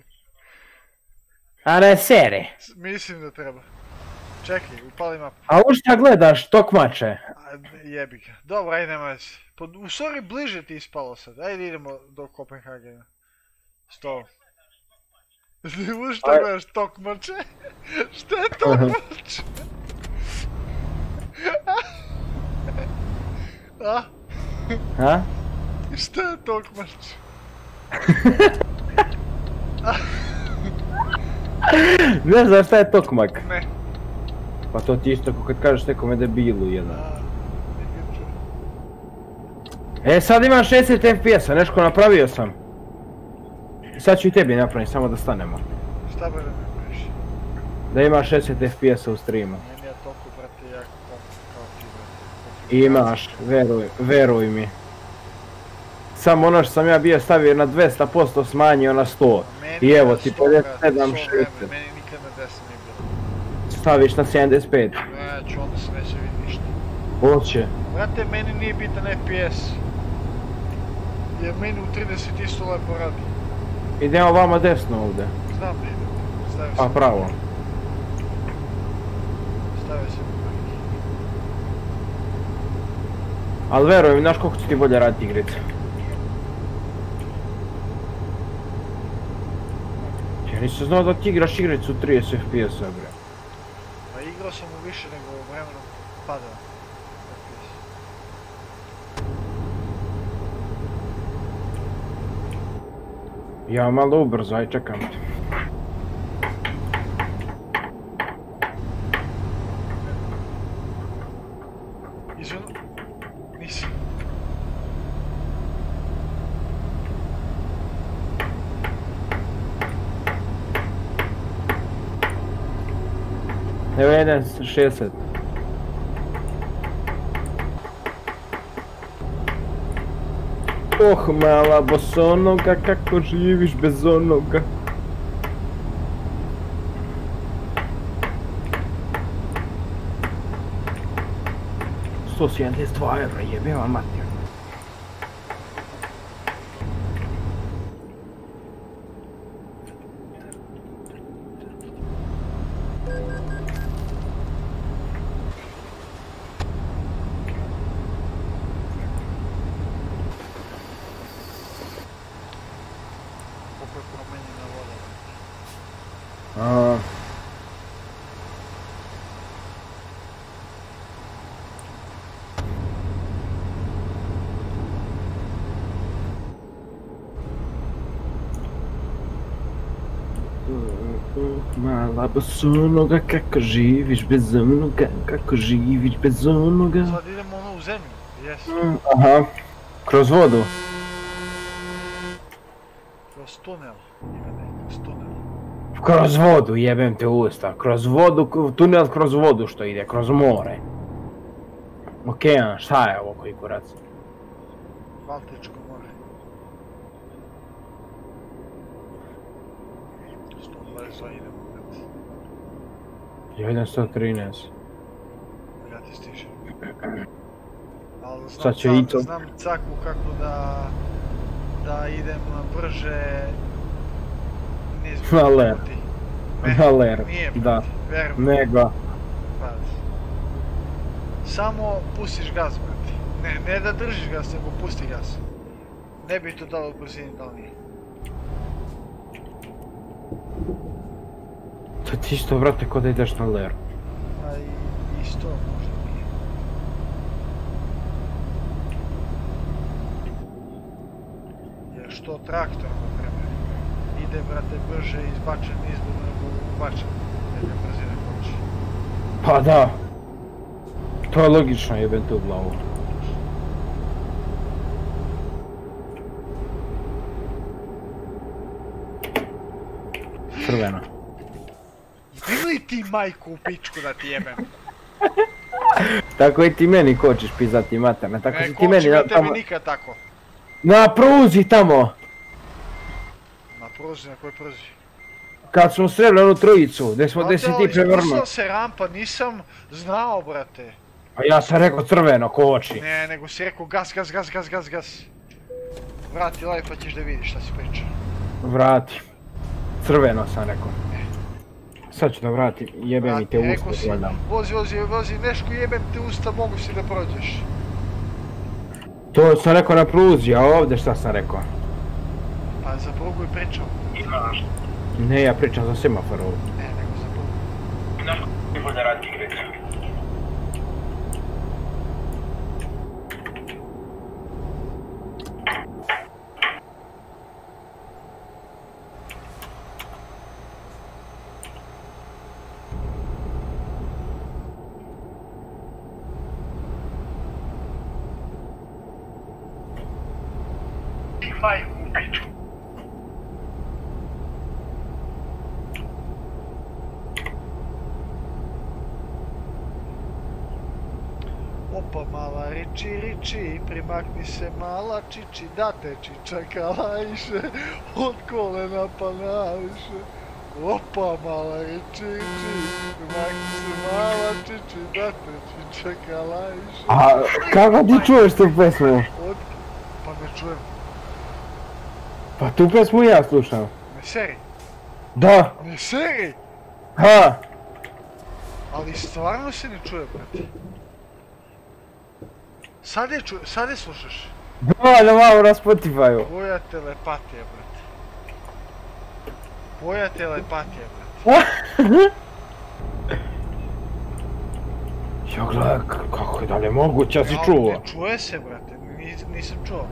A ne sere. Mislim da treba. Čekaj, upali mapu. A u šta gledaš tokmače? A, jebi ga. Dobro, ajde nema veze. U stvari bliže ti ispalo sad. Ajde idemo do Kopenhagena. Sto. U šta gledaš tokmače? Šta je tokmače? A? A? Šta je tokmač? Ne znam šta je tokmak. Ne. Pa to ti isto ako kad kažeš nekome debilu jedan. A, nikad čuo. E sad imam šezdeset F P S-a, nešto napravio sam. Sad ću i tebi napraviti, samo da stanemo. Šta bi da mi priš? Da imaš šezdeset F P S-a u streamu. Meni je toliko, brate, jako kao ti, brate. Imaš, veruj, veruj mi. Samo ono što sam ja bio stavio na dvesta posto smanjio na sto. I evo ti pedeset sedam šezdeset. Meni nikad na deset nije bilo. Staviš na sedamdeset pet. Neću, onda se neće vidjeti ništa. Hoće. Brate, meni nije bitan F P S. Jer meni u trideset isto lepo radi. Idemo vama desno ovdje. Znam da idem. Stavio Pa sam. pravo. Stavio sam u veliki. Ali veruj mi, znaš koliko će ti bolje raditi igrice. Ja nisam znao da ti igraš igricu u trideset F P S-a, bre. Pa igrao sam u više nego vremenom padao. Ja malo ubrzo, aj čekam te. Izvon... Nisi. Evo jedan šezdeset. Oh, mala bosonoga, kako živiš bez onoga? sto sedamdeset dva eura, jebe vam mater. Koliko je promenjena voda. A. Mala bosonoga, kako živiš bez onoga, kako živiš bez onoga. Sad idemo ono u zemlju, jes. Aha, kroz vodu. Kroz tunel. Ivane, kroz tunel. Kroz vodu, jebem te usta, kroz vodu, tunel kroz vodu što ide, kroz more. Okean, šta je ovo koji kurac? Baltičko more. sto dvadeset dva idemo. jedan sto trinaest. Ja ti stižem. Ali znam, Sad će ca- i to. znam caku kako da... da idem brže... niz Valer. puti. Ne, Valer, nije, da. brate, veruj mi. Nego. Pazi. Samo pustiš gas, brate. Ne, ne da držiš gas, nego pusti gas. Ne bi to dalo brzini, da li nije. To ti isto, brate, ko da ideš na leru. A i isto možda nije. Jer što traktor, na primjer, ide, brate, brže izbačen izbog nego ubačen. Jedne brzine hoće. Pa da. To je logično, jebem te u glavu. Crvena. Ili ti majku u pičku da ti jebem. Tako i ti meni kočiš pizati materna, tako Ne si ti meni kočim na ja tebi tamo... nikad tako. Na pruzi tamo! Na pruzi, na kojoj pruzi? Kad smo sreli onu trojicu, gdje smo, gdje si ti prevrnuo. Spustio se rampa, nisam znao, brate. A ja sam rekao crveno, koči. Ne, nego si rekao gas, gas, gas, gas, gas, gas. Vrati live pa ćeš da vidiš šta si pričao. Vrati. Crveno sam rekao. Sad ću da vratim, jebem mi te Vrati, rekao usta, si, gledam. vozi, vozi, vozi, Neško jebem te usta, mogu si da prođeš. To sam rekao na pruzi, a ovdje šta sam rekao? Pa za prugu i pričao. Ne, ja pričam za semafor ovdje. Ne, nego za prugu. Opa mala riči riči, primakni se mala čiči, da te čiča kalajše, od kolena pa naviše. Opa mala riči riči, primakni se mala čiči, da te čiča kalajše. A kako ti čuješ tu pesmu? Od... Pa ne čujem, Pa tu pesmu ja slušam. ne seri, Da, ne seri, ha! ali stvarno se ne čuje, brate. Sad je ču... sad je slušaš. Da, na malo na Spotify-u. Koja telepatija, brate. Koja telepatija, brate. Ja gledaj, k- kako je dalje moguće, ja si Ja, čuo. ne čuje se, brate, Nis, nisam čuo.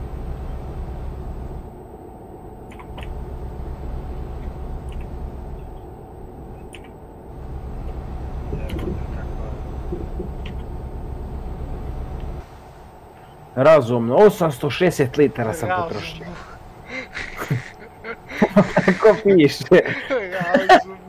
Jebote, kako je. Razumno, osamsto šezdeset litara sam Razumno. potrošio. Kako piše? Razumno.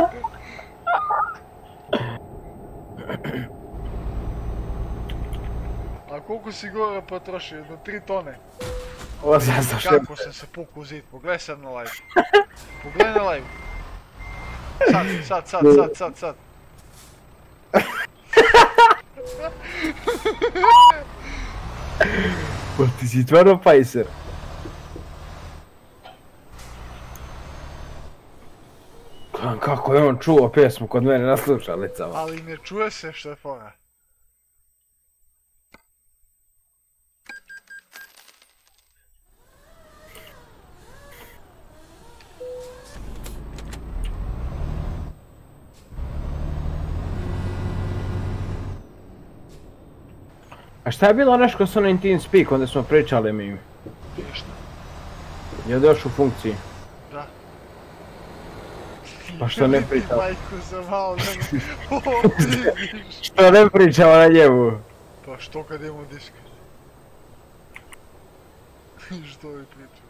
A koliko si gore potrošio? Jedno tri tone. osamsto šezdeset. Kako sam se pukao u zid, pogledaj sad na live. Pogledaj na live. Sad, sad, sad, sad, sad, sad. Pa ti si stvarno pajser. Gledam kako je on čuo pjesmu kod mene na slušalicama. Ali ne čuje se što je fora. A šta je bilo nešto s onim TeamSpeak onda smo pričali mi? Ništa. Je došao u funkciji. Da. Pa što ne pričamo? Majku za malo ne... O, vidiš. Što ne pričamo na njemu? Pa što kad imamo disk? Što je pričao?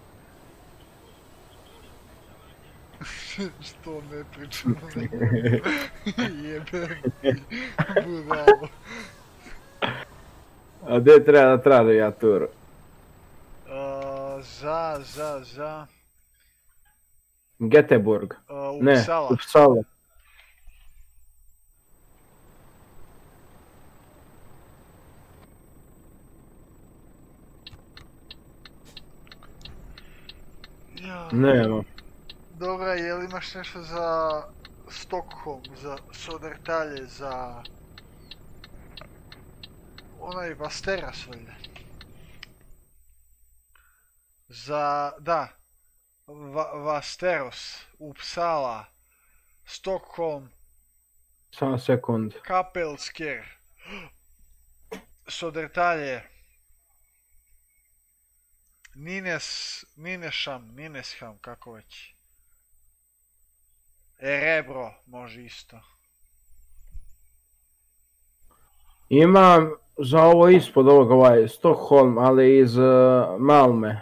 Što ne pričamo na njemu? Jebem ti, budalo. A gdje treba da tradu ja turu? Uh, za, za, za... Göteborg. Uh, Ne, Uppsala. Uppsala. Ja. Nema. Dobra, jel imaš nešto za Stockholm, za Södertalje, za... onaj Vasteras valjda. Za, da. Va, Vasteros, Uppsala, Stockholm, Samo sekund. Kapellskär, Södertalje, Nines, Ninesham, Ninesham, kako već. Erebro, može isto. Imam za ovo ispod ovog ovaj Stockholm, ali iz uh, Malme.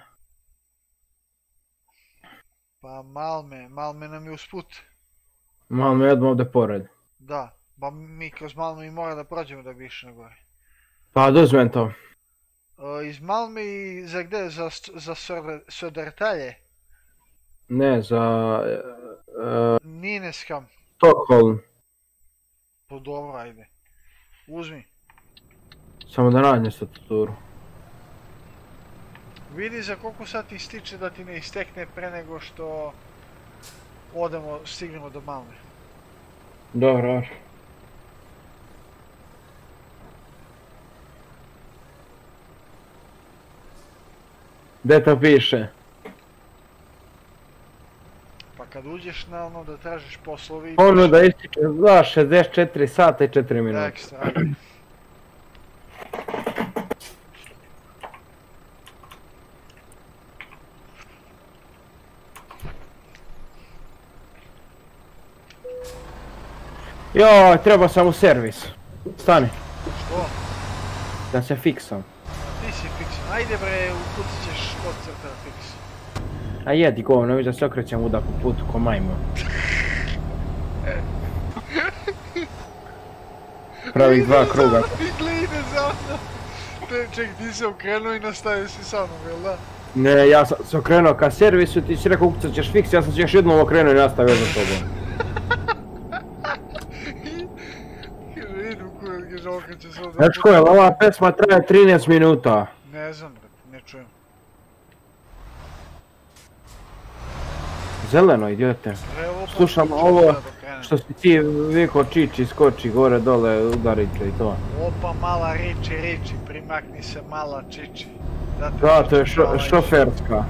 Pa Malme, Malme nam je usput. Malme je odmah ovdje pored. Da, pa mi kroz Malme i mora da prođemo da bi išli na gore. Pa dozvem to. Uh, iz Malme i za gde? Za, za Södertalje? Ne, za uh, Ninesham. Stockholm. Pa dobro, ajde. Uzmi. Samo da nađem statuturu. Vidi za koliko sad ti stiče da ti ne istekne pre nego što odemo, stignemo do Malme. Dobro, dobro. Gdje to piše? Pa kad uđeš na ono da tražiš poslovi... Ono da ističe za šezdeset četiri sata i četiri minuta. Ekstra, ajde. Joj, treba sam u servis. Stani, Što? da se fiksam. Ti si fiksan. Ajde bre, ukucat ćeš kod crta fiks. A jedi govno, viš da se okrećem udak u putu ko majmun. Pravih dva kruga. Gle ide za mnom. Te, ček, ti se okrenuo i nastavio si sa mnom, jel da? Ne, ja sam se okrenuo ka servisu, ti si rekao ukucat ćeš fiks, ja sam se još jednom okrenuo i nastavio za tobom. Vidim kurac, kaže okreće se od... Znaš ko je, ova pesma traje trinaest minuta. Ne znam, brate, ne čujem. Zeleno, idiote. Evo, pa Slušam ću ovo sad okrenem. što si ti viko čiči, skoči gore dole, udarite i to. Opa, mala riči, riči, primakni se mala čiči. Da, to je šo, šoferska.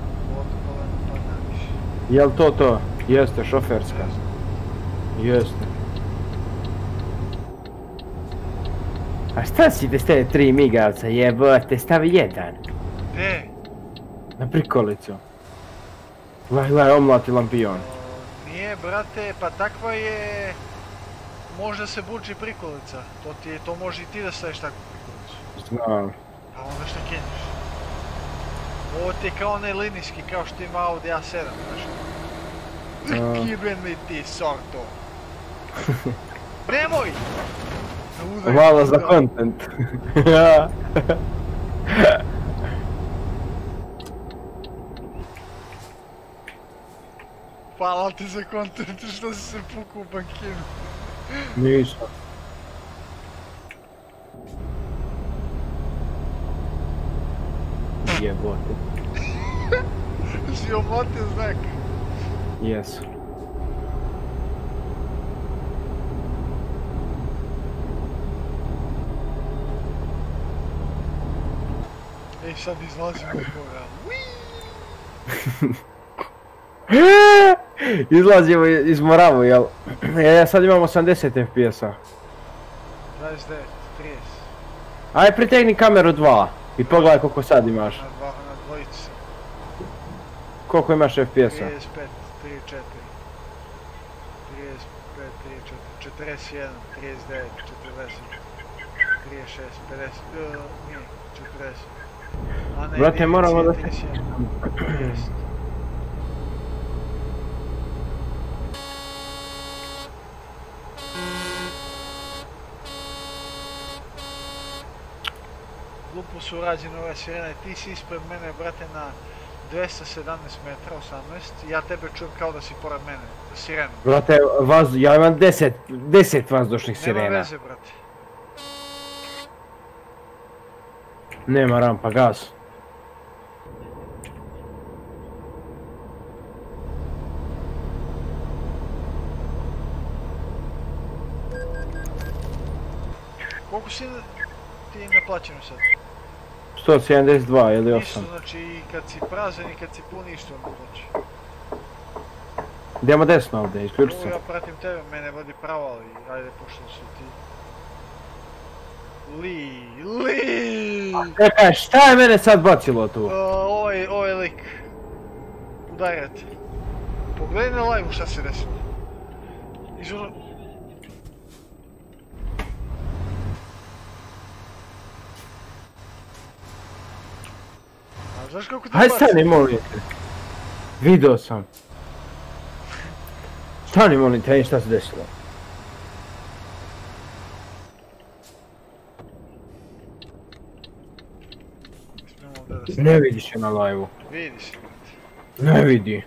Jel to to? Jeste, šoferska. Jeste. A šta si te stavio tri migavca, jebote, stavi jedan. Gdje? Na prikolicu. Gledaj, gledaj, omlati lampion. Nije, brate, pa takva je... Možda se buči prikolica. To ti je, to može i ti da staviš takvu prikolicu. Znam. A onda šta kenješ? Ovo ti je kao onaj linijski, kao što ima Audi A sedam, znaš. A. Kiben mi ti sorto. Nemoj! Udaj, Malo za udaj. content. Hvala ti za content što si se pukao u bankinu. Ništa. Jebote. Si omotio znak. Jesu. Ej, sad izlazimo od toga. Izlazimo iz Moravu, jel? Ja sad imam osamdeset F P S-a. dvadeset devet, trideset. Aj, pritegni kameru dva i pogledaj koliko sad imaš. Na dva, na dvojicu sam. Koliko imaš F P S-a? trideset pet, trideset četiri. trideset pet, trideset četiri, četrdeset jedan, trideset devet, četrdeset, trideset šest, pedeset, uh, nije, četrdeset. A ne, Brate, moramo da... trideset jedan, trideset. Glupo su urađene ove sirene, ti si ispred mene, brate, na dvesta sedamnaest metra, osamnaest, ja tebe čujem kao da si pored mene, sirenu. Brate, vazdu, ja imam deset, deset vazdušnih Nema sirena. veze, brate. Nema rampa, gas. Koliko si ti naplaćeno sad? sto sedamdeset dva ili Isto, osam. znači i kad si prazan i kad si pun isto naplaći. Idemo desno ovdje, isključi Ovo se. ja pratim tebe, mene vodi pravo, ali ajde pošto su ti... Li, li! Čekaj, šta je mene sad bacilo tu? O, ovaj, ovaj lik. Udarate. Pogledaj na live šta se desilo. Izvono... A znaš kako te Hajde baci? stani, molim te. Video sam. Stani, molim te, vidim šta se desilo. Smijemo ovdje da se... Ne vidiš je na live-u. Vidi se, brate. Ne vidi.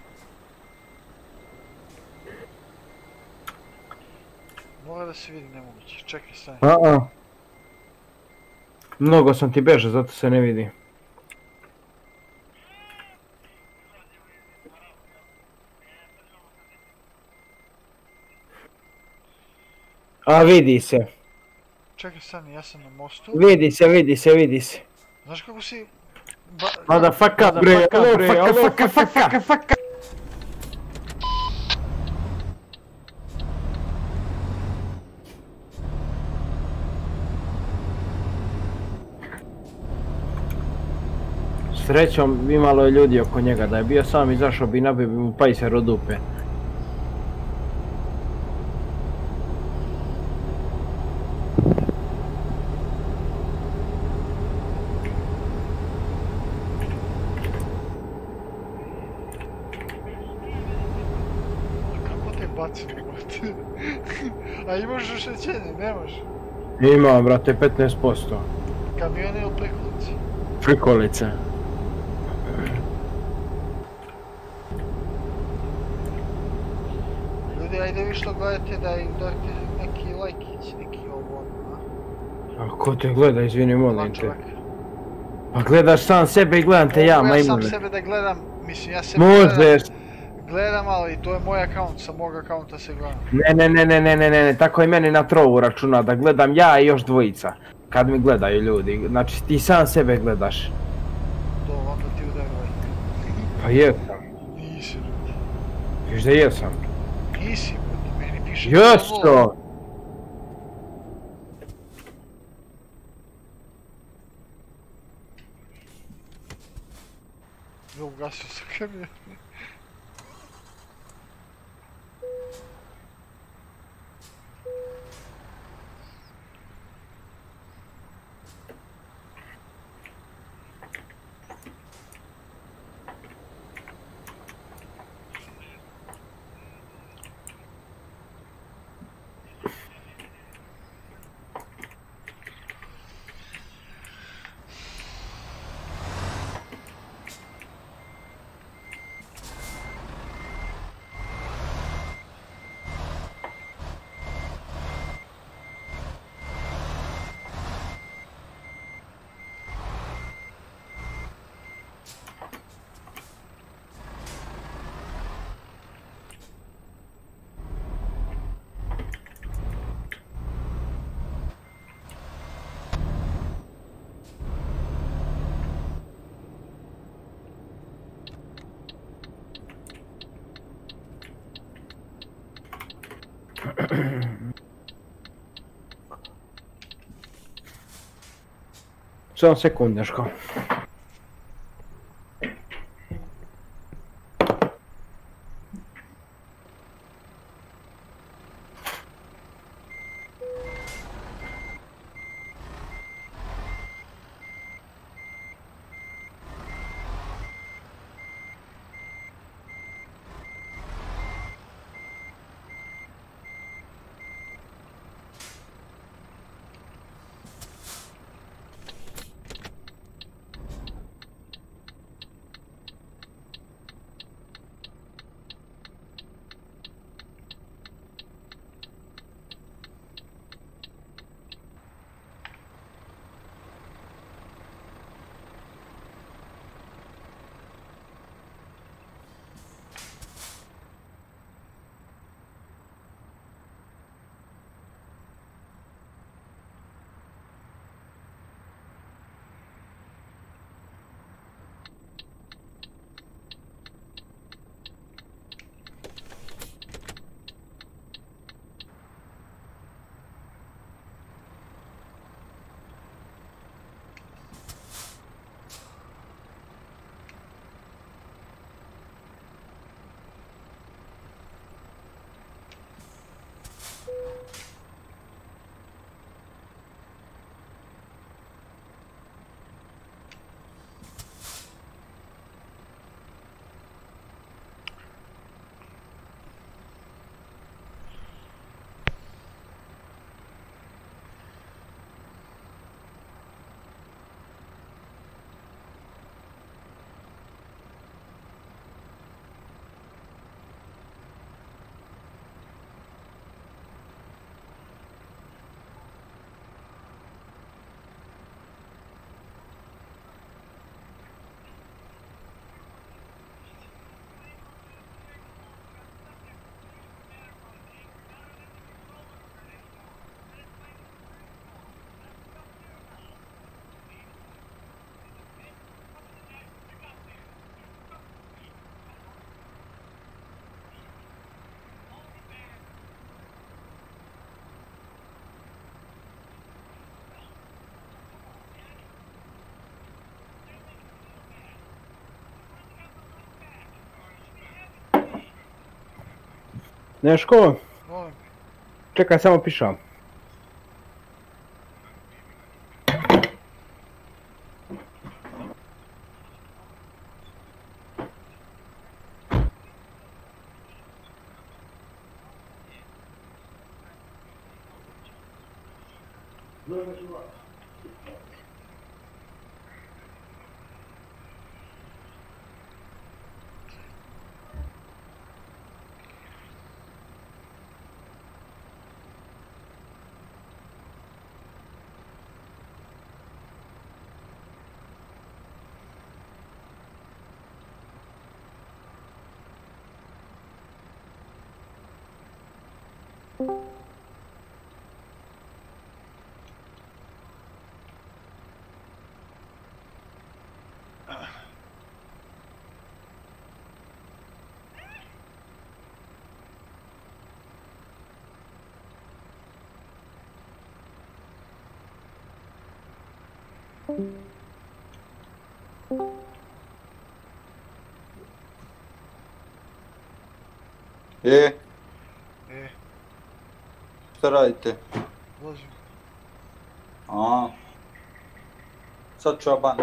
Mora da se vidi nemoguće. Čekaj, stani. A-a. Mnogo sam ti beže, zato se ne vidi. A vidi se, Čekaj, stani, ja sam na mostu. vidi se, vidi se, vidi se. Znaš kako si... Ba... Motherfucker bre, alo, fucka, fucka, fucka, fucka. Srećom imalo je ljudi oko njega, da je bio sam izašao bi nabio bi mu pajser od dupe. Kako te bacimo, brate? A imaš oštećenje, nemaš? Ima, brate, petnaest posto. Kamion ili prikolici? Prikolice. Ljudi, ajde vi što gledate da im dajte neki lajkić, neki ovo, a? A ko te gleda, izvini, molim Dva te. čovjeka. Pa gledaš sam sebe i gledam te ja, Mogu ja sam majmune. sebe da gledam, mislim ja sebe gledam, Možeš. gledam, ali to je moj account, sa mog accounta se gledam. Ne, ne, ne, ne, ne, ne, ne, ne, tako i meni na trovu računa da gledam ja i još dvojica. Kad mi gledaju ljudi, znači ti sam sebe gledaš. To onda ti udari like. Pa jesam, Nisi, brate. viš da jesam. Nisi, brate, meni piše... da je nula. Jeso! ugasio sam kamion. Samo sekund, Neško. Neško, Molim. čekaj, samo pišam. E, E, šta radite? vozim. A, sad ću ja ban.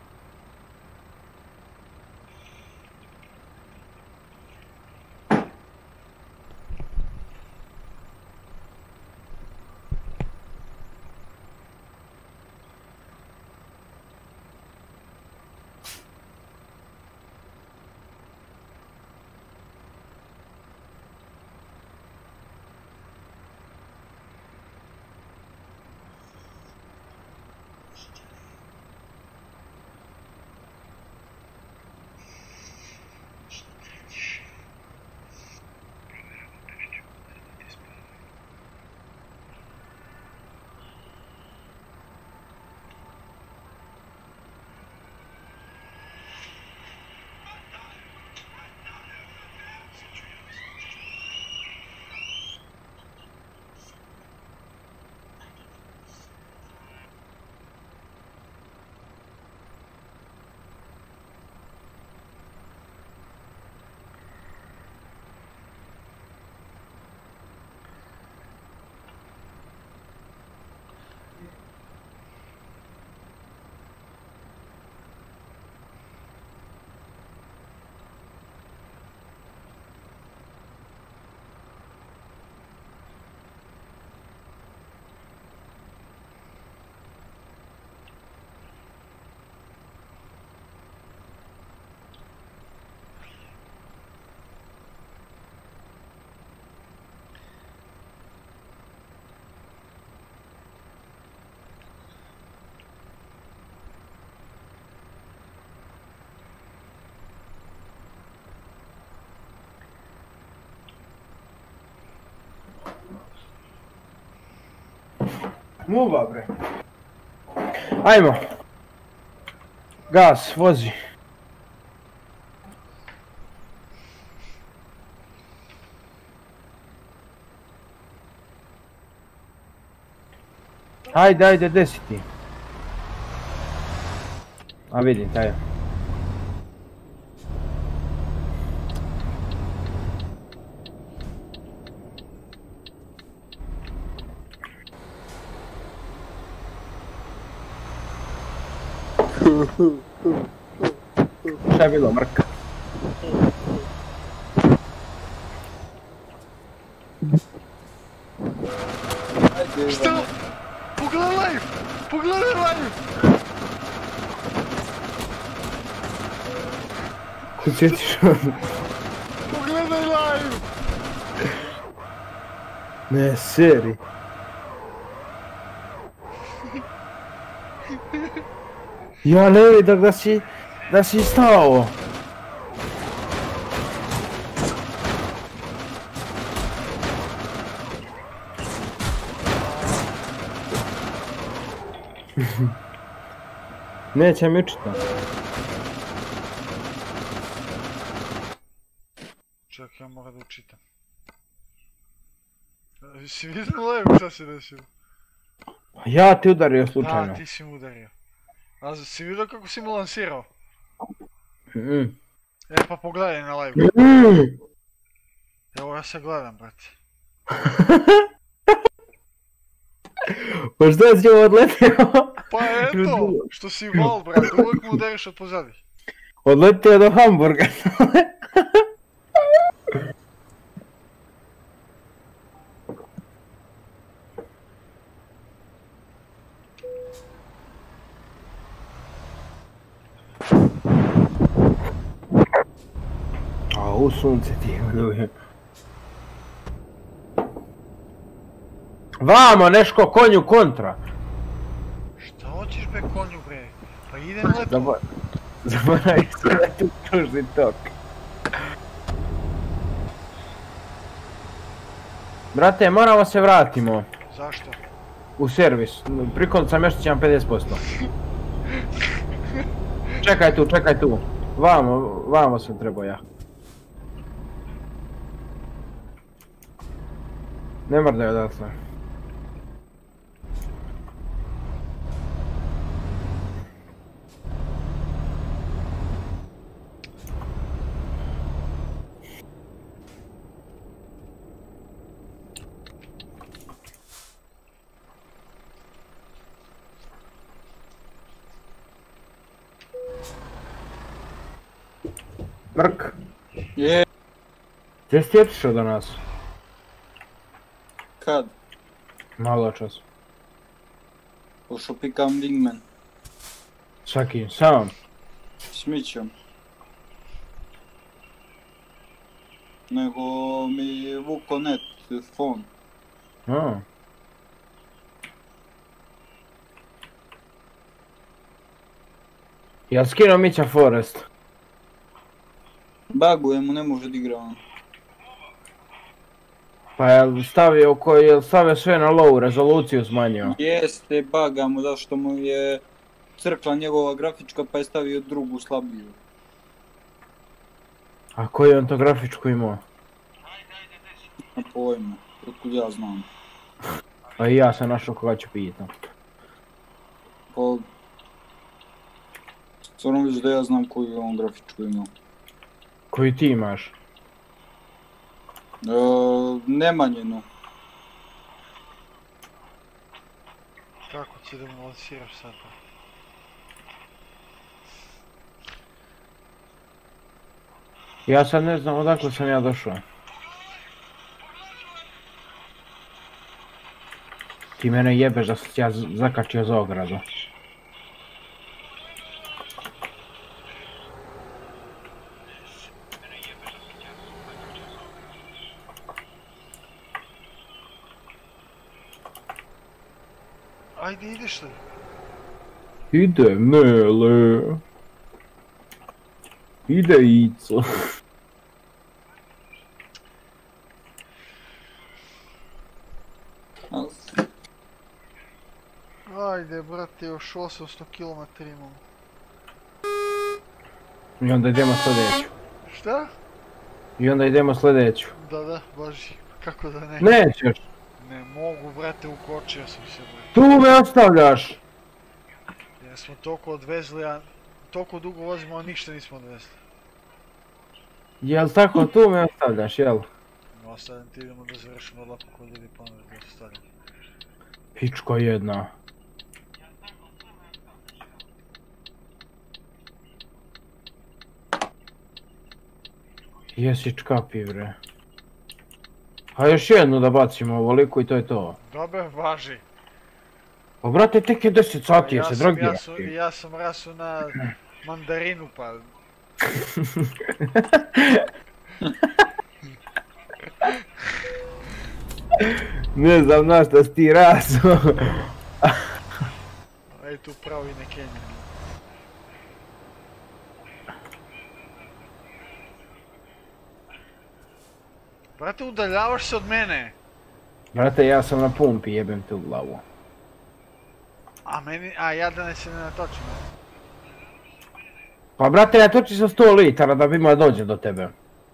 Muva bre. Ajmo. Gas, vozi. Ajde, ajde, gdje si ti? A vidim, taj. Šta je bilo, mrka? Ajde, Šta? Ivane. Pogledaj live! Pogledaj live! Ko sjetiš ono? Pogledaj live! Ne, seri. Ja ne vidim da si, da si stao. Neće mi učiti. Čekaj, ja moram da učitam. Si vidio live šta se desilo? Ja ti udario slučajno. Da, ti si mu udario. A si vidio kako si mu lansirao? Mm. E pa pogledaj na live. Mm. Evo ja se gledam, brate. Pa što si ovo odletio? Pa eto, što si val, brate, uvijek mu udariš od pozadi. Odletio do Hamburga. A u sunce ti je. Vamo, neško konju kontra. Šta hoćeš be konju bre? Pa idem lepo. Zabor... Zaboravi se da tu kružni tok. Brate, moramo se vratimo Zašto? u servis. Prikolica mešćićam pedeset posto. Čekaj tu, čekaj tu. Vamo, vamo sam trebao ja. Ne mrdaj odatle. Mrk, Je, gdje si ti otišao danas? kad? Malo čas. Pošao pikam wingman. Svaki, sam. S Mićom. Nego mi vuko net, fon. A. Jel skinuo Mića Forest? Baguje mu, ne može da igra on. Pa jel stavio koji, jel stavio sve na low rezoluciju smanjio? Jeste, baga mu zašto mu je crkla njegova grafička pa je stavio drugu slabiju. A koji je on to grafičku imao? Na pojma, otkud ja znam. Pa i ja sam našao koga ću pitam. Pa... Stvarno vidiš da ja znam koju je on grafičku imao. Koju ti imaš? E, Nemanjenu. Kako će da mu lansiraš sad to? Ja sad ne znam odakle sam ja došao. Ti mene jebeš da sam ja zakačio za ogradu. Ajde, ideš li? Ide mele. Ide Ico. Ajde, brate, još osamsto kilometara imamo. I onda idemo sljedeću. Šta? I onda idemo sljedeću. Da, da, baži. Kako da ne? Nećeš. Ne mogu, brate, ukočio sam se, brate. Tu me ostavljaš. Jer smo toliko odvezli, a toliko dugo vozimo, a ništa nismo odvezli. Jel tako, tu me ostavljaš, jel? No, ostavljam ti, idemo da završimo odlako kod ljudi planove da se stavljamo. Pičko jedna. Jesi čkapi, bre. A još jednu da bacimo ovoliko i to je to. Dobre, važi. Pa brate, tek je deset sati, Ja jesi sam, dragi. ja sam, ja sam rasu na mandarinu, pa... Ne znam na šta si ti raso. Ej, tu pravo i ne Kenja. Brate, udaljavaš se od mene. Brate, ja sam na pumpi, jebem te u glavu. A meni, a ja da ne se ne natočim. Pa brate, ja toči sa sto litara da bi imao dođe do tebe.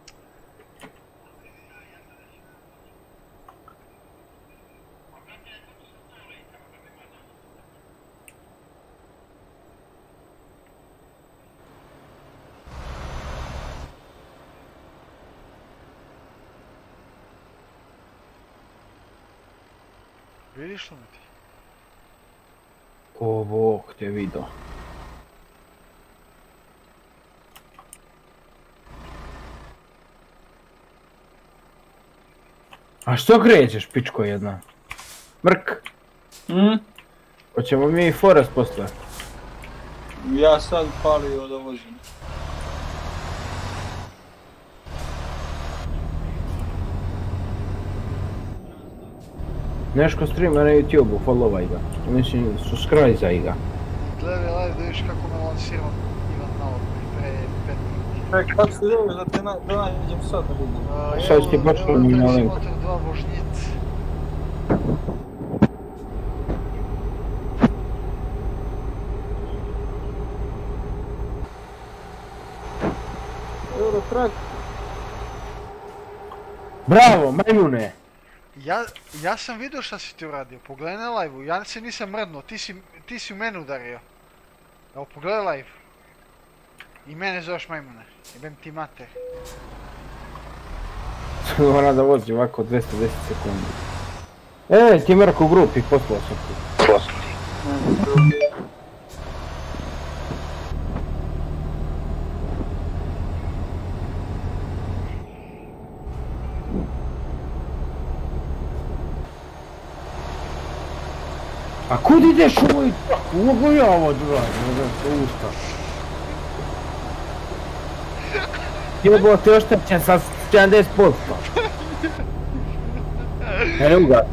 Vidiš li me ti? Ko Bog te vidio. A što krećeš, pičko jedna? Mrk! Mhm. Hoćemo mi i Forest posle. Ja sad palio da vozim. Neško streama na YouTube-u, followaj ga. Mislim, subscribe-aj ga. Gledaj live da vidiš kako me lansirao Ivan Nauk pre pet minuti. E, kako se zove da te na, da nađem sad da vidim? A, Sad evo- ti baš evo mi na Taxi link. Motor dva Vožnjic. Eurotrack. Bravo, majmune! Ja, ja sam vidio šta si ti uradio, pogledaj na live-u, ja se nisam mrdnuo, ti si, ti si u mene udario. Evo, pogledaj live. I mene zoveš majmune, jebem ti mater. Mora da vozi ovako dvjesto deset sekundi. E, ti Mrko u grupi, poslao sam ti. A kud ideš u moj trak? Mogu ja ovo duradim, da se usta. Jebote, oštećen sa sedamdeset posto. Evo ga.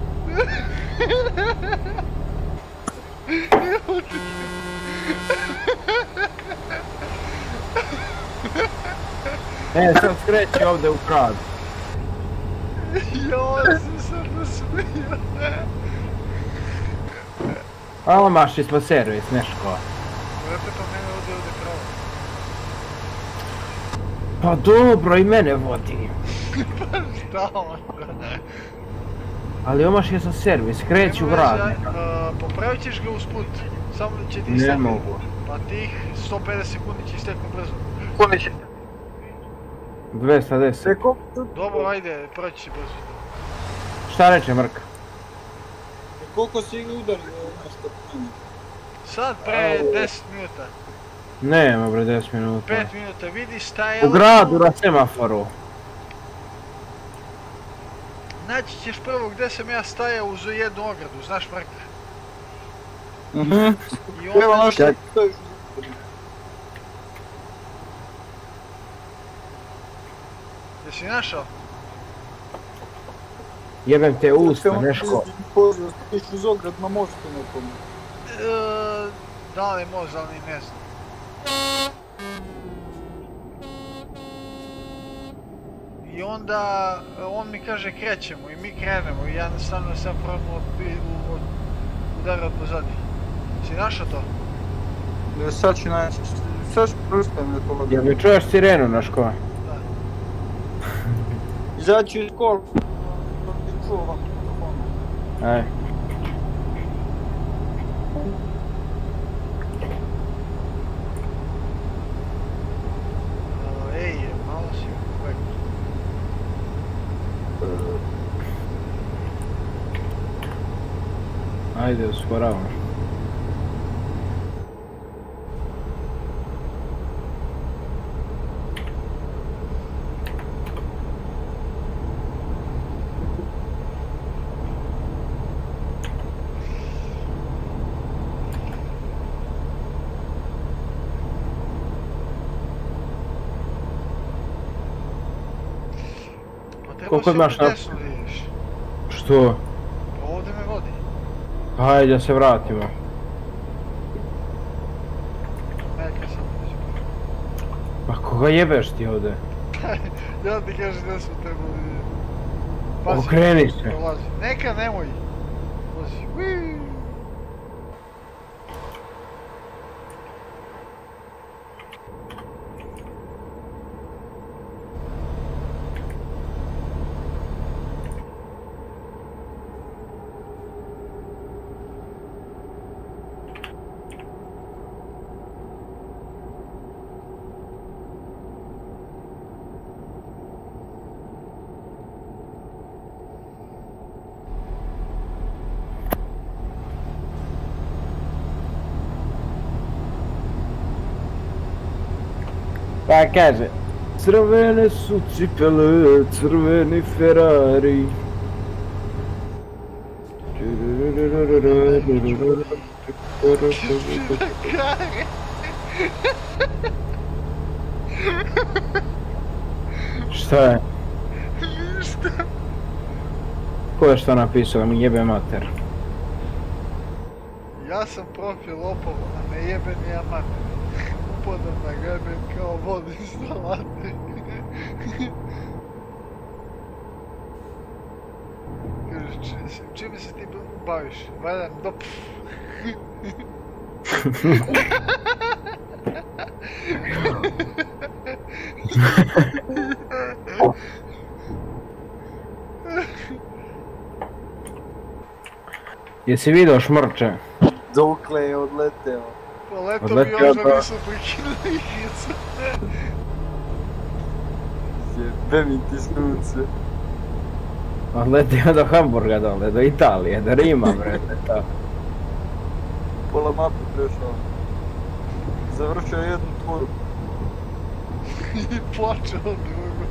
E, sad skreći ovdje u krad. Joj, sam se nasmio. Ali maši smo servis, neško. Vrate pa mene ovdje ovdje pravo. Pa dobro, i mene vodi. Pa šta onda? Ali omaš je sa servis, kreći u vrat. Popravit ćeš ga usput. Samo će ti Ne isteknuti. mogu. Pa tih sto pedeset sekundi će isteknuti brzo. dvesta deset. Dobro, ajde, proći će brzo. Šta reče Mrka? Koliko si udario nešto meni? Sad pre deset minuta. Nema bre deset minuta. pet minuta, vidi stajalo. U gradu na semaforu. Naći ćeš prvo gdje sam ja stajao uz jednu ogradu, znaš Mrka? Mhm. I Evo onda... našto stojiš. Jesi našao? Jebem te usta, neško. Pozdrav, stojiš uz ograd na mostu nekom. E, da li možda, ali ne znam. I onda on mi kaže krećemo i mi krenemo i ja jednostavno sam probno udarao pozadnji. Si našao to? Ja sad ću naći, sad ću prstajem da to Jel mi čuješ sirenu, Naško? Da. Izaći iz kola, da ti čuo vam mikrofonu. Aj. Ej, malo si uvek. Ajde, usporavam. Koliko imaš na... Desno da ideš. Što? Pa ovdje me vodi. Hajde da se vratimo. Neka sam dođe. Pa koga jebeš ti ovdje? Ja ti kažem da smo trebali vidjeti. Okreni se. Prolazi. Neka, nemoj. Vozi. Uiii. Pa kaže, crvene su cipele, crveni Ferrari. Šta je? Ništa. Ko je što napisao, mi jebe mater. Ja sam profil lopov, a ne jebe ni ja mater. Upadam na greben kao vodi iz salate. Kažeš, či- čime se ti baviš? Valjam do... Jesi vidio šmrče? Dokle je odleteo? Pa leto mi Odletio još da pa- nisam prekinuo igricu. Jebe mi ti sunce. Odletio do Hamburga dole, do Italije, do Rima, bre, to. Pola mape prešao. Završio jednu tvoru. I počeo drugo.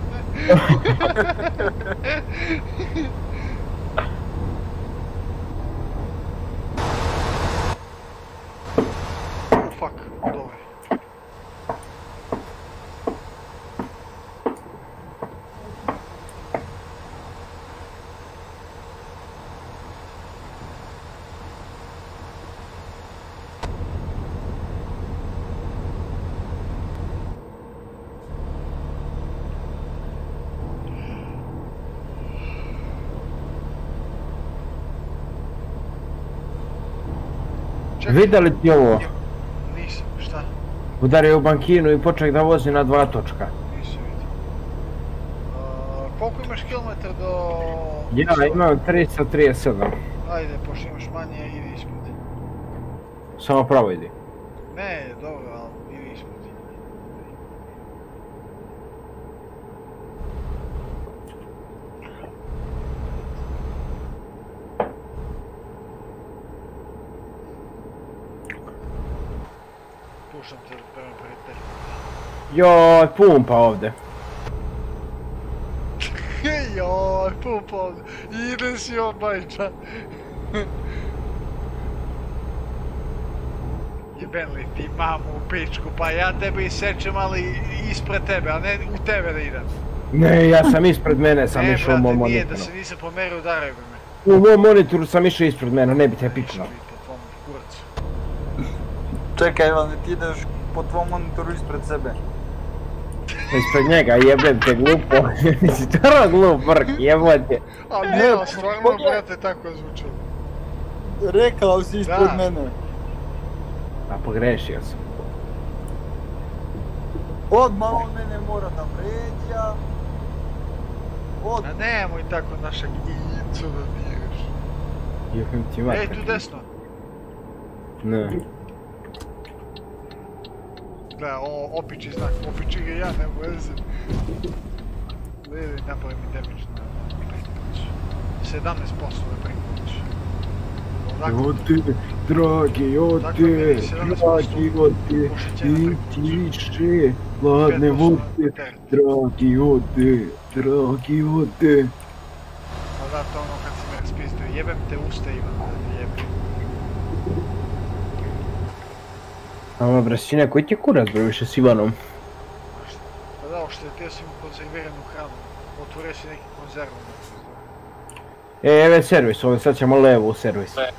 Čekaj, Vidjeli ti ovo? nisam, šta? Udario u bankinu i počeo da vozi na dva točka. Nisam vidio. Uh, koliko imaš kilometar do... Ja imam tristo trideset sedam. Ajde, pošto imaš manje, idi ispod. Samo pravo idi. Ne, dobro, ali idi ispod. Puštam te prema prijatelj. Joj, pumpa ovdje. Joj, pumpa ovdje. Ide si on, majča. Jeben li ti mamu u pičku, pa ja tebe isečem, ali ispred tebe, a ne u tebe da idem. Ne, ja sam ispred mene, sam Ne, išao u mom brate, nije, monitoru. da se nisam pomerio, udaraj bi me. U mom monitoru sam išao ispred mene, ne bi te pičilo. Neću biti po tvom kuracu. Čekaj, Ivane, ti ideš po tvom monitoru ispred sebe. Ispred njega, jebem te glupo. Si stvarno glup, vrk, jebote. A ne, ali stvarno, brate, tako je zvučalo. Rekao si ispred Da. mene. A pogrešio sam. Odmah on mene mora da vređa. Od... A nemoj tako našeg icu da diraš. Jebem ti Ej, mater. tu desno. Ne. Gleda, o, opiči znak, opiči ga ja, ne veze. Gledaj, napravi mi damage na prikoć. sedamnaest posto je prikoć. Ode, dragi, ode, dragi, ode, i tiše, hladne vode, dragi, ode, dragi, ode. Pa da, to ono kad si me raspistio, jebem te usta Ivan, jebem. Ama bre, sine, koji ti je kurac bre više s Ivanom? Pa da, što je teo si mu konzerviranu hranu, otvorio si neki konzervu. E, evo je servis, ovo sad ćemo levo u servis. Bad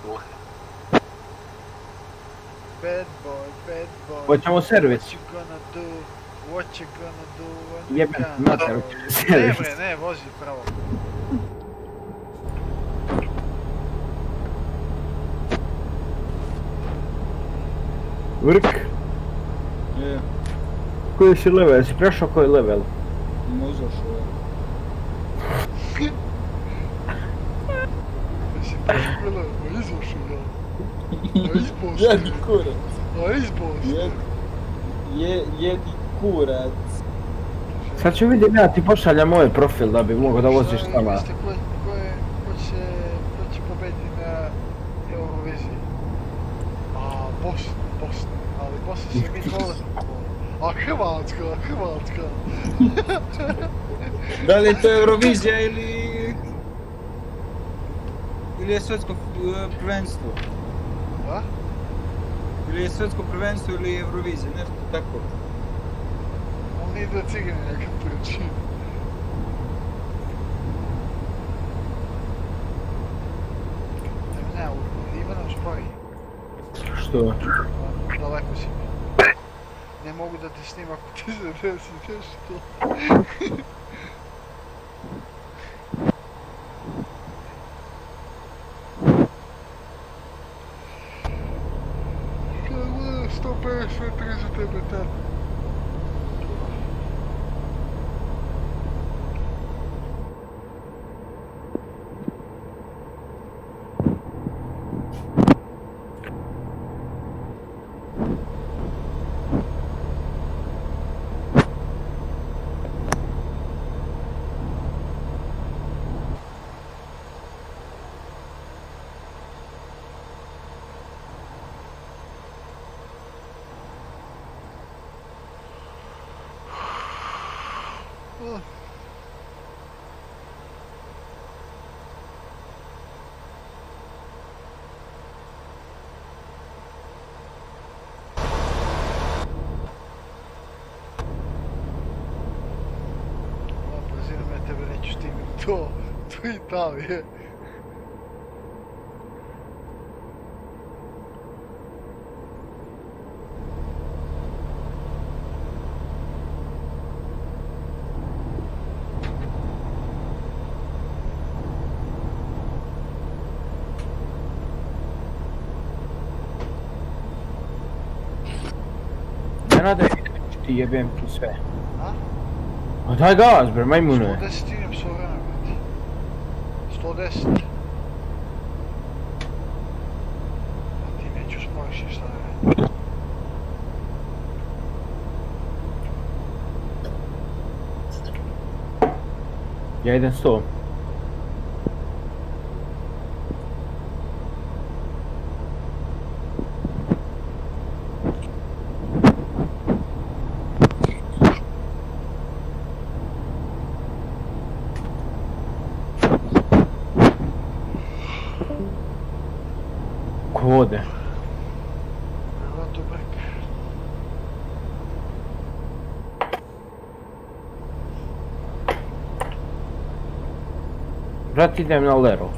boy, bad boy. Hoćemo servis. What you gonna do, what you gonna do when you Jebem can. mater, hoćemo Ne servis. bre, ne, vozi pravo. Vrk, Je, koji si level, si prešao koji level? možda što je. Mislim, baš bilo, a izašao ja. A izbos. Jedi kurac. A izbos. Jedi, je, jedi kurac. Sad ću vidim ja ti pošaljam moj profil da bi mogao da voziš s nama. Mislite ko, ko, je, ko, će, ko će pobediti na Euroviziji? A, Bosna, Bosna. Ali Bosna se mi vole. A Hrvatska, Hrvatska. Da li je to Eurovizija ili... Ili je svjetsko eh, prvenstvo? Da? Ili je svjetsko prvenstvo ili Eurovizija, nešto tako. On ide cigani nekam priči. Ne, ne, u Ivanom spori. Što? Daleko si mi. Ne mogu da te snim ako ti se desi nešto. Kako sto pedeset tri za tebe tamo. Tebe neću stignuti do, do Italije. Nenade, ti jebem ti sve. A? A daj gaz bre, majmune. sto deset idem svo vreme, brate. sto deset. A ti neću sporiš šta da radim. Ja idem sto. Ko vode. Vjerojatno brek. Brat, idem na Lero.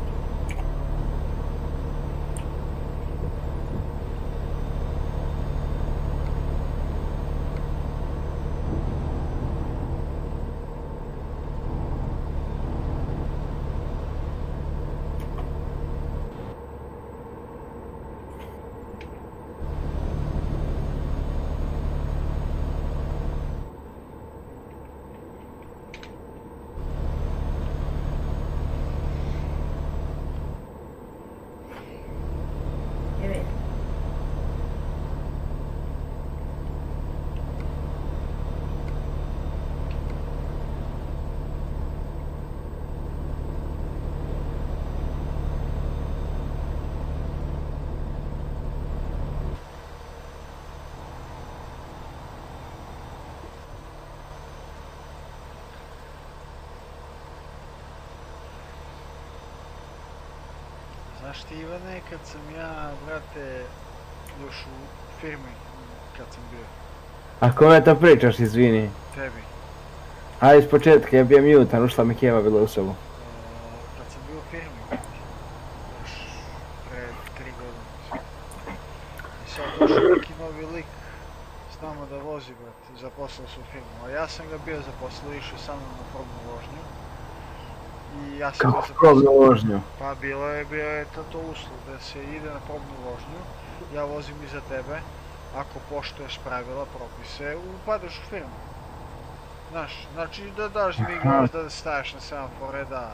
Znaš ti, Ivane, kad sam ja, brate, još u firmi, kad sam bio, A kome to pričaš, izvini? tebi, Ajde iz početka, ja bio mutan, ušla mi Keva bila u sobu. uh, kad sam bio u firmi, brate, još pre tri godine. I sad došao neki novi lik s nama da vozi, brate, zaposlao se u firmu, a ja sam ga bio zaposlio, išao sa mnom na probnu vožnju. I ja sam ga Kako zaposlio. probnu vožnju? Pa bilo je, bio je to, to uslov da se ide na probnu vožnju, ja vozim iza tebe, ako poštuješ pravila, propise, upadaš u firmu. Znaš, znači da daš mi glas, da staješ na semafore, da...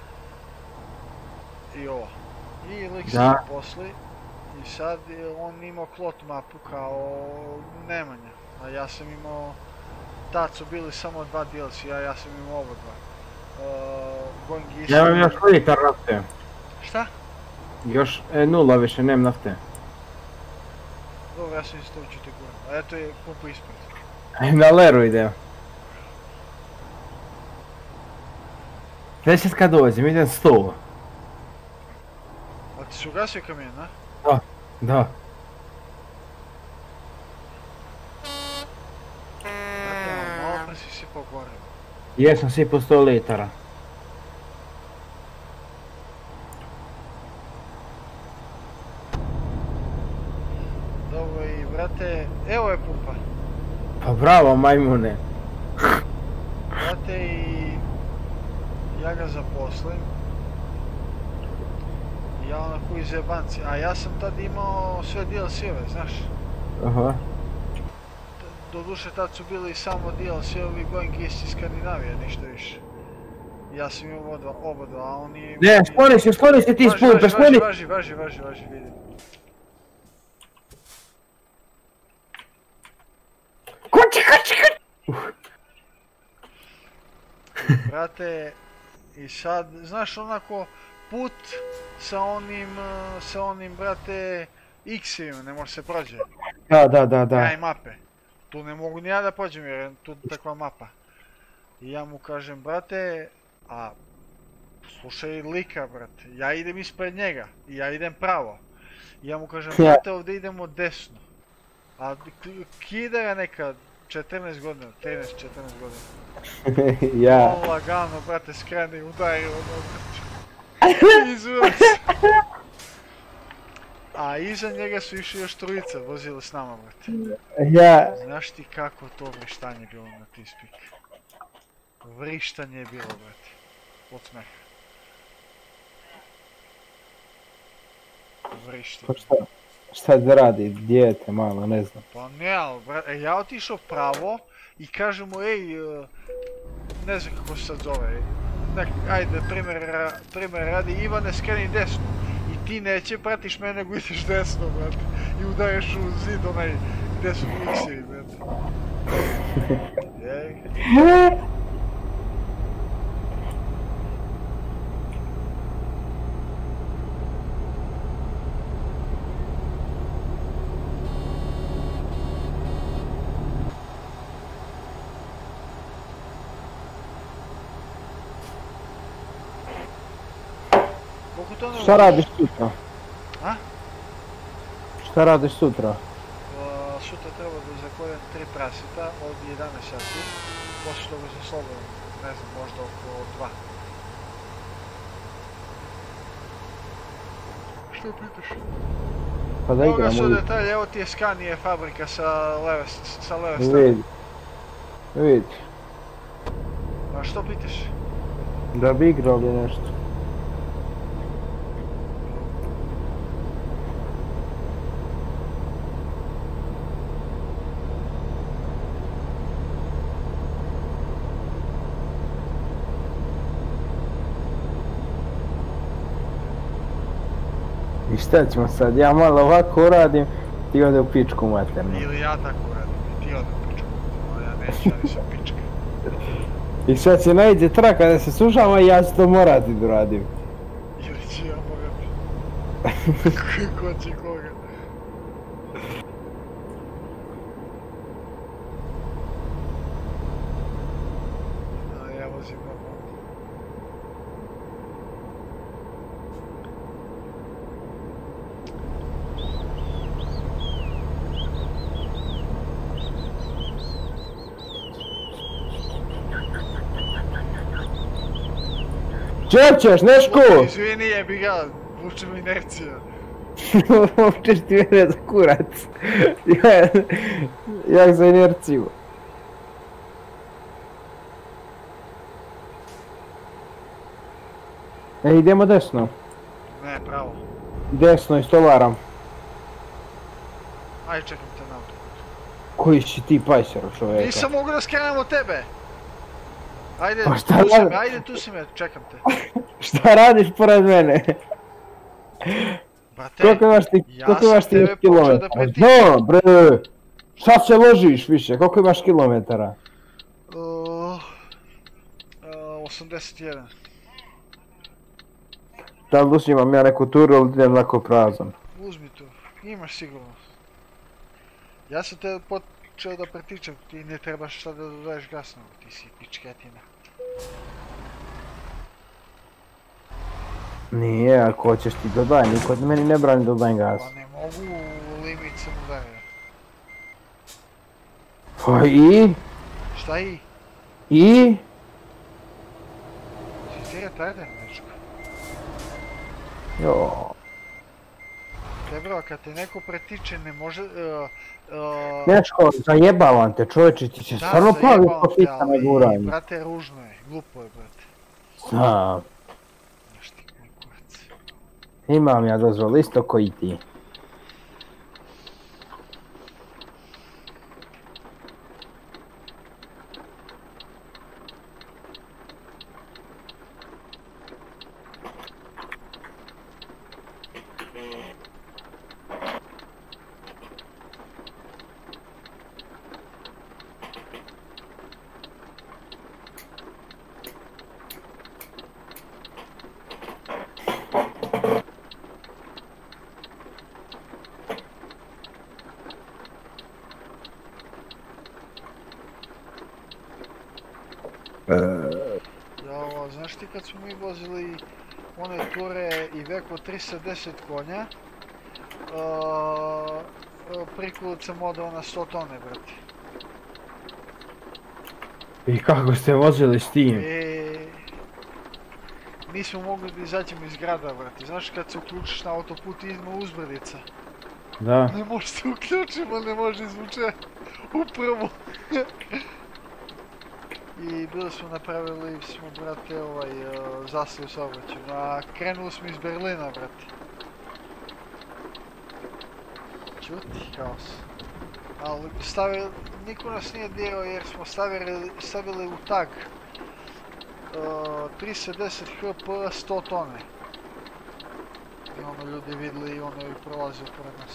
I ovo. I lik se Da. zaposli, i sad je on imao klot mapu kao Nemanja, a ja sam imao... Tad su bili samo dva D L C-a, ja sam imao oba dva. Uh, Going East... Ja imam još litar nafte. Šta? Još e, nula više, nem nafte. Dobro, ja sam isto učite gura, a eto je pumpa ispred. Aj, na Leru idem. Deset kad dođem, idem sto. A ti su ugasio kamion, a? Da. Brate, malo pre si sipao gorivo. Jesam svi po sto litara. Dobro i brate, evo je pumpa. Pa bravo majmune. Brate i... Ja ga zaposlim. I ja onako iz jebanci, a ja sam tad imao sve D L C-ove, znaš. Aha. Doduše tad su bili samo D L C-ovi Going East iz Skandinavije, ništa više. Ja sam imao oba, oba dva, a oni... Ne, skloni se, skloni se ti iz Važi, pumpe, važi, skloni! važi, važi, važi, važi, vidim. Kući, kući, kući! Brate, i sad, znaš onako, put sa onim, eh, sa onim, brate, X-evima ne može se prođe. Da, da, da, da. Kraj mape. Tu ne mogu ni ja da pođem jer je tu takva mapa. I ja mu kažem, brate, a slušaj lika, brate, ja idem ispred njega i ja idem pravo. I ja mu kažem, Ja. brate, ovdje idemo desno. A k- kida ga neka četrnaest godina, trinaest četrnaest godina. Ja. On lagano, brate, skrene i udari ono, izurac. A iza njega su išli još trojica, vozili s nama, brate. Ja. Znaš ti kako to vrištanje bilo na Teamspeak? Vrištanje je bilo, brate. Od smeha. Vrištanje. Pa šta? Šta da radi, dijete malo, ne znam. Pa ne, ali brate, ja otišao pravo i kažem mu, ej, e, ne znam kako se sad zove, nek, ajde, primjer, ra- primjer radi, Ivane, skreni desno. I ti neće, pratiš mene, nego ideš desno, brate. I udaješ u zid onaj, gdje su miksevi, brate. Jej. Koliko to ne Šta radiš sutra? A? Šta radiš sutra? Uh, sutra treba da zakoljem tri praseta od jedanaest sati, poslije toga sam slobodan, ne znam, možda oko dva. Što pitaš? Pa da Evo ga igramo. su Vidi. detalje, evo ti je Scania fabrika sa leve, sa leve strane. Vidi. Vidi. A što pitaš? Da bi igrali nešto. I šta ćemo sad, ja malo ovako uradim, ti ode u pičku maternu. Ili ja tako radim, i ti odem pičku. No ja neću, ja nisam pička. I sad će najde traka da se slušamo i ja ću to morati da uradim. Ili ću ja morati. Ko će koga? A ja vozim normalno. Čepćeš, Neško! Izvini, jebi ga, vuče mi inercija. Uopćeš ti mene za kurac. Ja, jak za inerciju. E, idemo desno. Ne, pravo. Desno i stolaram. Ajde, čekam te na auto. Koji si ti pajser čovjeka? Nisam mogu da skrenem od tebe! Ajde, Pa šta tu si radi- me, ajde tu si me, čekam te. Šta radiš pored mene? Brate, Koliko imaš ti, ja koliko sam imaš ti tebe još počeo da kilometara? pretičem. No, bre! Šta se ložiš više? Koliko imaš kilometara? uh, uh, osamdeset jedan. Da li uzimam ja neku turu ili idem lako prazan? Uzmi tu, imaš sigurno. Ja sam te počeo da pretičem, ti ne trebaš sad da dodaješ gas, nego ti si pičketina. Nije, ako hoćeš ti dodaj, niko od meni ne brani dodajem gas. Pa ne mogu, limit sam udario. Pa i? Šta i? I? Si ti retarden, dečko. Jo. Dobro, kad te neko pretiče ne može... Uh, uh, Neško, zajebavam te čovječe, ti će stvarno plaviti po zajebavam te, pitama ali, guranje. brate, ružno je, glupo je, brate. Znam, Znaš ti moj kurac. imam ja dozvol isto koji ti. Ja, ovo, znaš ti kad smo mi vozili one ture i veko tristo deset konja, uh, prikolica sam odao na sto tone, brate. I kako ste vozili s tim? E, nismo mogli da izađemo iz grada, brate. Znaš kad se uključiš na autoput i ima uzbrdica. Da. Ne može se uključimo, ne može izvuče upravo. I bili smo napravili smo, brate, ovaj, uh, zastoj u saobraćaju. A krenuli smo iz Berlina, brate. Čuti, kaos. Ali stavili, niko nas nije dirao jer smo stavili, stavili u tag uh, tristo deset H P sto tone. I ono ljudi vidjeli i ono je prolazio pored nas.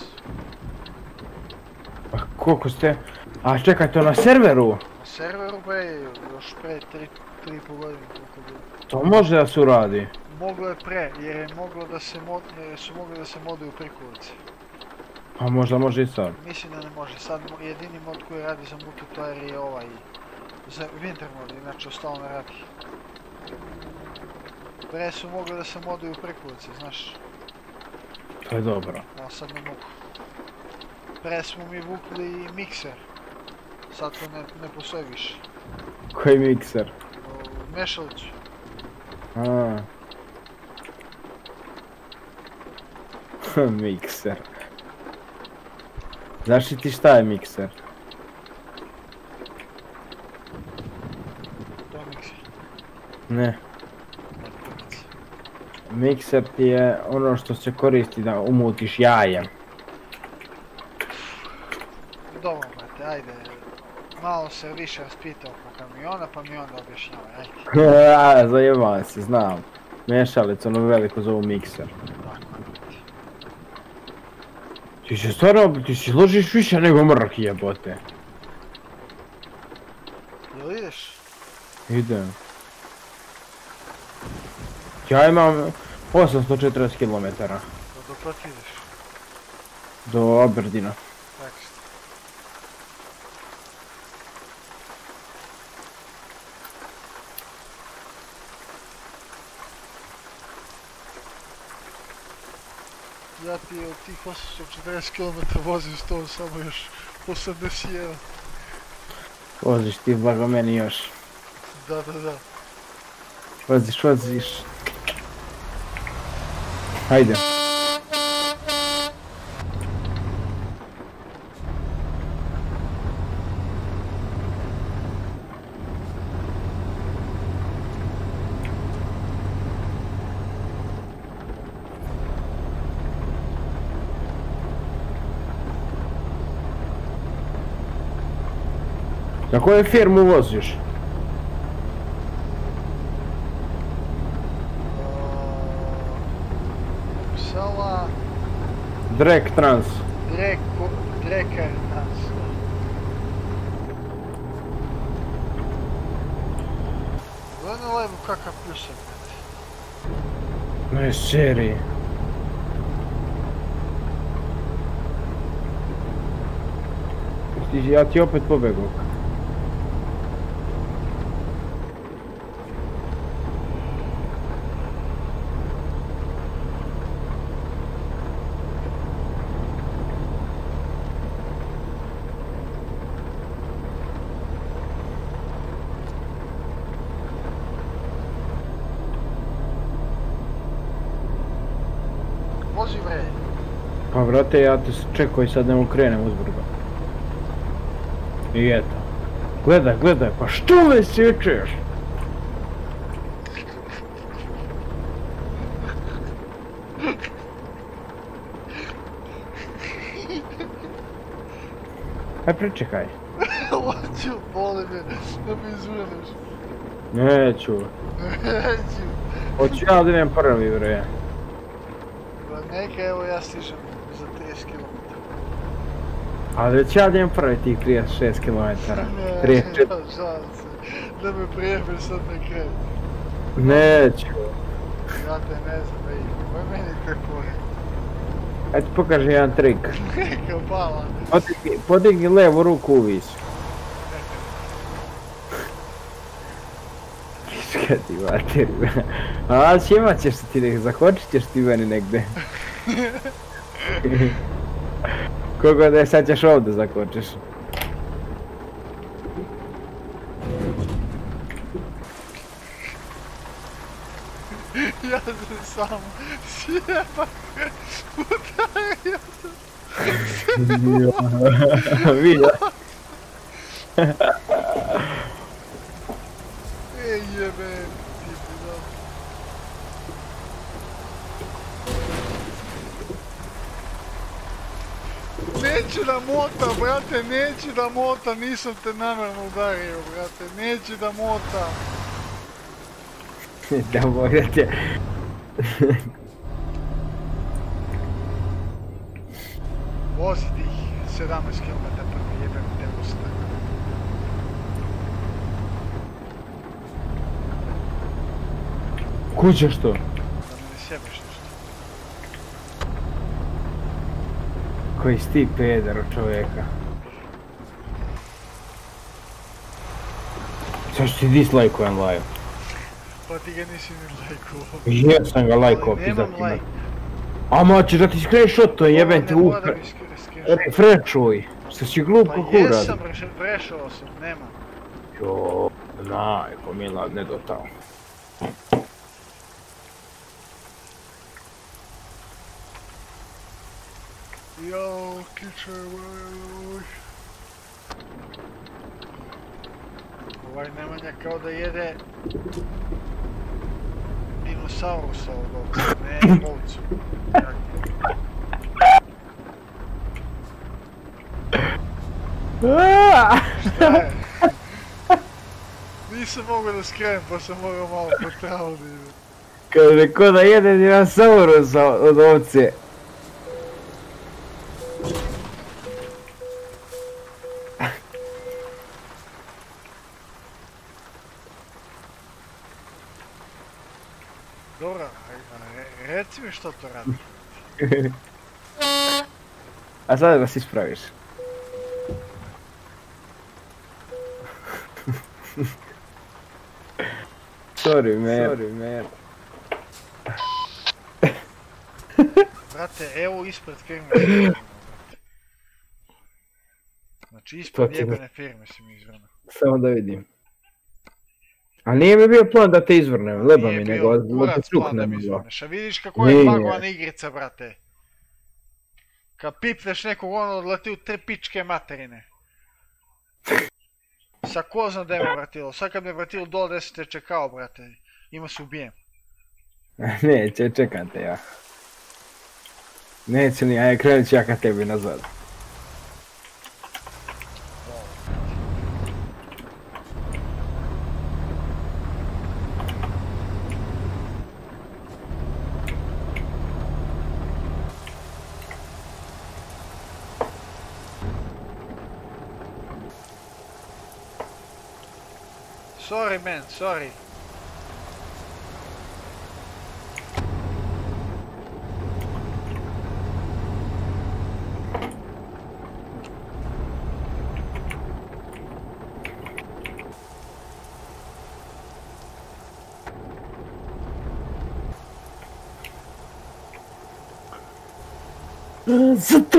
Pa koliko ste... A čekaj, to na serveru? Na serveru bre, još pre tri, tri i pol godine koliko bilo. To može da se uradi. Moglo je pre, jer je moglo da se mod, jer su mogli da se moduju prikulice. A možda može i sad. Mislim da ne može, sad mo- jedini mod koji radi za multiplayer je ovaj za winter mod, inače ostalo ne radi. Pre su mogli da se moduju prikulice, znaš, To je dobro. a sad ne mogu. Pre smo mi vukli i mikser, sad to ne, ne postoji više. Koji mikser? O, Mešalić, A. Mikser. Znaš li ti šta je mikser? to je mikser. Ne. Ne, prikulice. Mikser ti je ono što se koristi da umutiš jajem. Dobro, brate, ajde. Malo se više raspitao oko kamiona, pa mi onda objašnjavaj, ajde. A, zajebavam se, znam. Mešalicu, ono veliko zovu mikser. Tako. Ti se stvarno, ti si ložiš više nego mrk jebote. Jel ideš? Idem. Ja imam osamsto četrdeset kilometara Do dok god ideš? do Aberdina. Tako što. Ja ti od tih osamsto četrdeset kilometara vozim s tom samo još osamdeset jedan. Voziš ti blago meni još. Da, da, da. Voziš, voziš. Hajde. Na koju firmu voziš? Upsala, Drek Trans. Dreko, Drekar nas. Gledaj na levo kakav pljusak, brate. Ne, seri. Ti- Ja ti opet pobegao. Vozi bre. Pa brate, ja te čekao i sad nemo krenem uzbrdo. I eto. Gledaj, gledaj, pa što me sjećeš? Aj pričekaj. Hoću, boli me, da mi izvrneš. Neću. Neću. Hoću ja da idem prvi bre. Pa neka, evo ja stižem za trideset kilometara. Ali već ja da idem prvi tih trideset šest kilometara. trideset četiri. Ne, šanse. Da me prijebeš sad na kraju. Neću. Ja te ne znam, ej, moj meni tako je. Ajde pokaži jedan trik. Neka pala. Podigni, podigni levu ruku u vis. Šta ti vateri, a šimat ćeš ti nek, zahočit ćeš ti meni negde. Kogo da je, sad ćeš ovdje zakočiš. Ja sam samo sjepak udario sam. Vidio. Ej jebe, ti bilo. Neću da mota, brate, neću da mota, nisam te namjerno udario, brate, neću da mota. Da morate. Vozi tih sedamnaest kilometara prvi jebem te usta. Kuće što? Da me ne sjebeš nešto. Koji si ti peder od čovjeka? Sad što ti dislajkujem live? Pa ti ga nisi ni lajkovao. Jesam ga lajkao, Ali nemam pizdak lajk. ima. Ama ćeš da ti screenshot to jebem te Ne u... mora da mi skreneš. Refreshuj. Što si glup Pa kako uradi. jesam, rešao sam, nema. Jo, najko mila, ne do tamo. Jao, kiče, moj. Ovaj Nemanja kao da jede dinosaurusa od ovdje, ne ovcu. Šta je? Nisam mogao da skrenem pa sam morao malo po travu da idem. Kaže, ko da jede dinosaurusa od ovce. Dobro, re- reci mi što to radi. A sada da se ispraviš. Sorry man. Sorry man. Brate, evo ispred firme si mi izvrnuo, brate. Znači ispred To ti- jebene firme si mi izvrnuo. Samo da vidim. A nije mi bio plan da te izvrnem, leba mi Nije nego, bio da te kurac suk plan da ne mi bilo. izvrneš, a vidiš kako je Nije. bagovana igrica, brate. Kad pipneš nekog ono odleti u tre pičke materine. Sa ko zna da je me vratilo, sad kad me vratilo do deset je čekao, brate. Ima se ubijem. Neće, čekam te ja. Neće ni, aj krenut ću ja ka tebi nazad. Sorry man, sorry. Zato!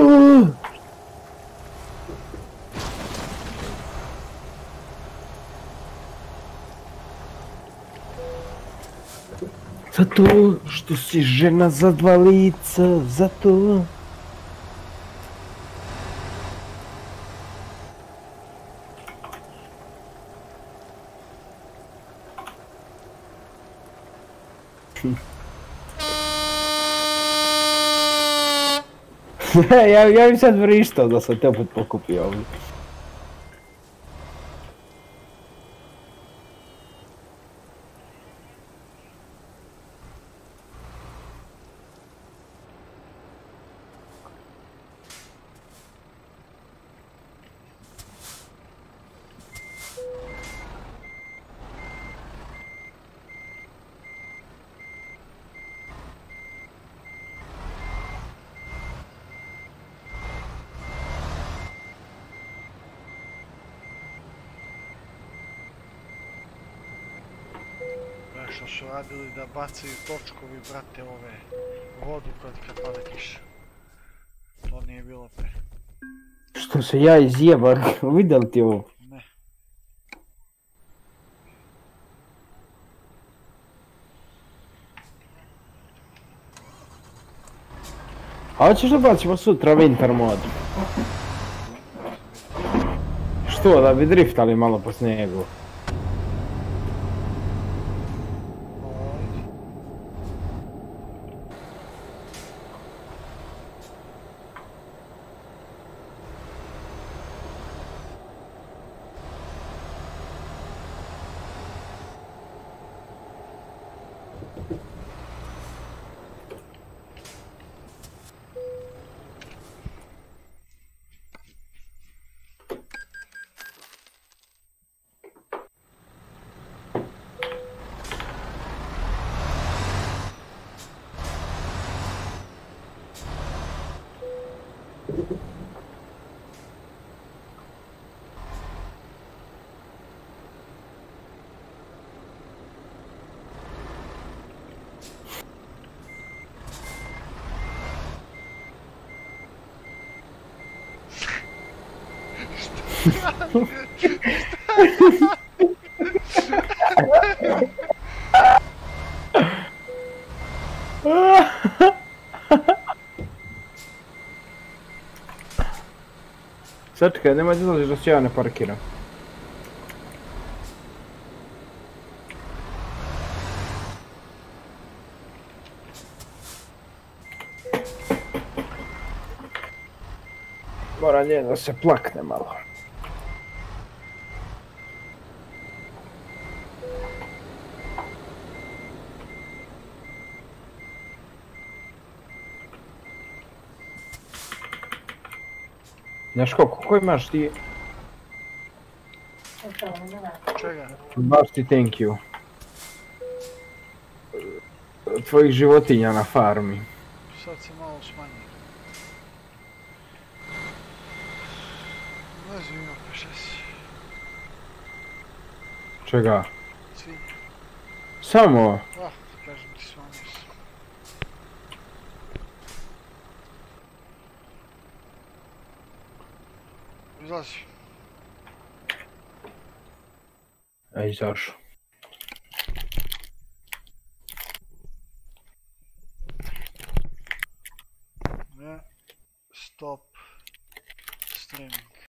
Zato što si žena za dva lica, zato... ja, ja bi sad vrištao da sam te opet pokupio ovdje. Znaš što su radili da bacaju točkovi, brate, ove vodu kad, kad pada kiša. To nije bilo pre. Što se ja izjebam, vidjeli ti ovo? Ne. A hoćeš da bacimo sutra winter mod? Što, da bi driftali malo po snijegu? Sad čekaj, nemoj da izlaziš da se ja ne parkiram. Mora nje da se plakne malo. Znaš koliko, koliko imaš ti? Čega? Baš ti thank you. Tvojih životinja na farmi. Sad se malo smanji. Ne znam ima pa šta si. Čega? Svinje. Samo? Ah, kažem ti smanji se. Izlazi. A izašao. Ne. Stop. Streaming.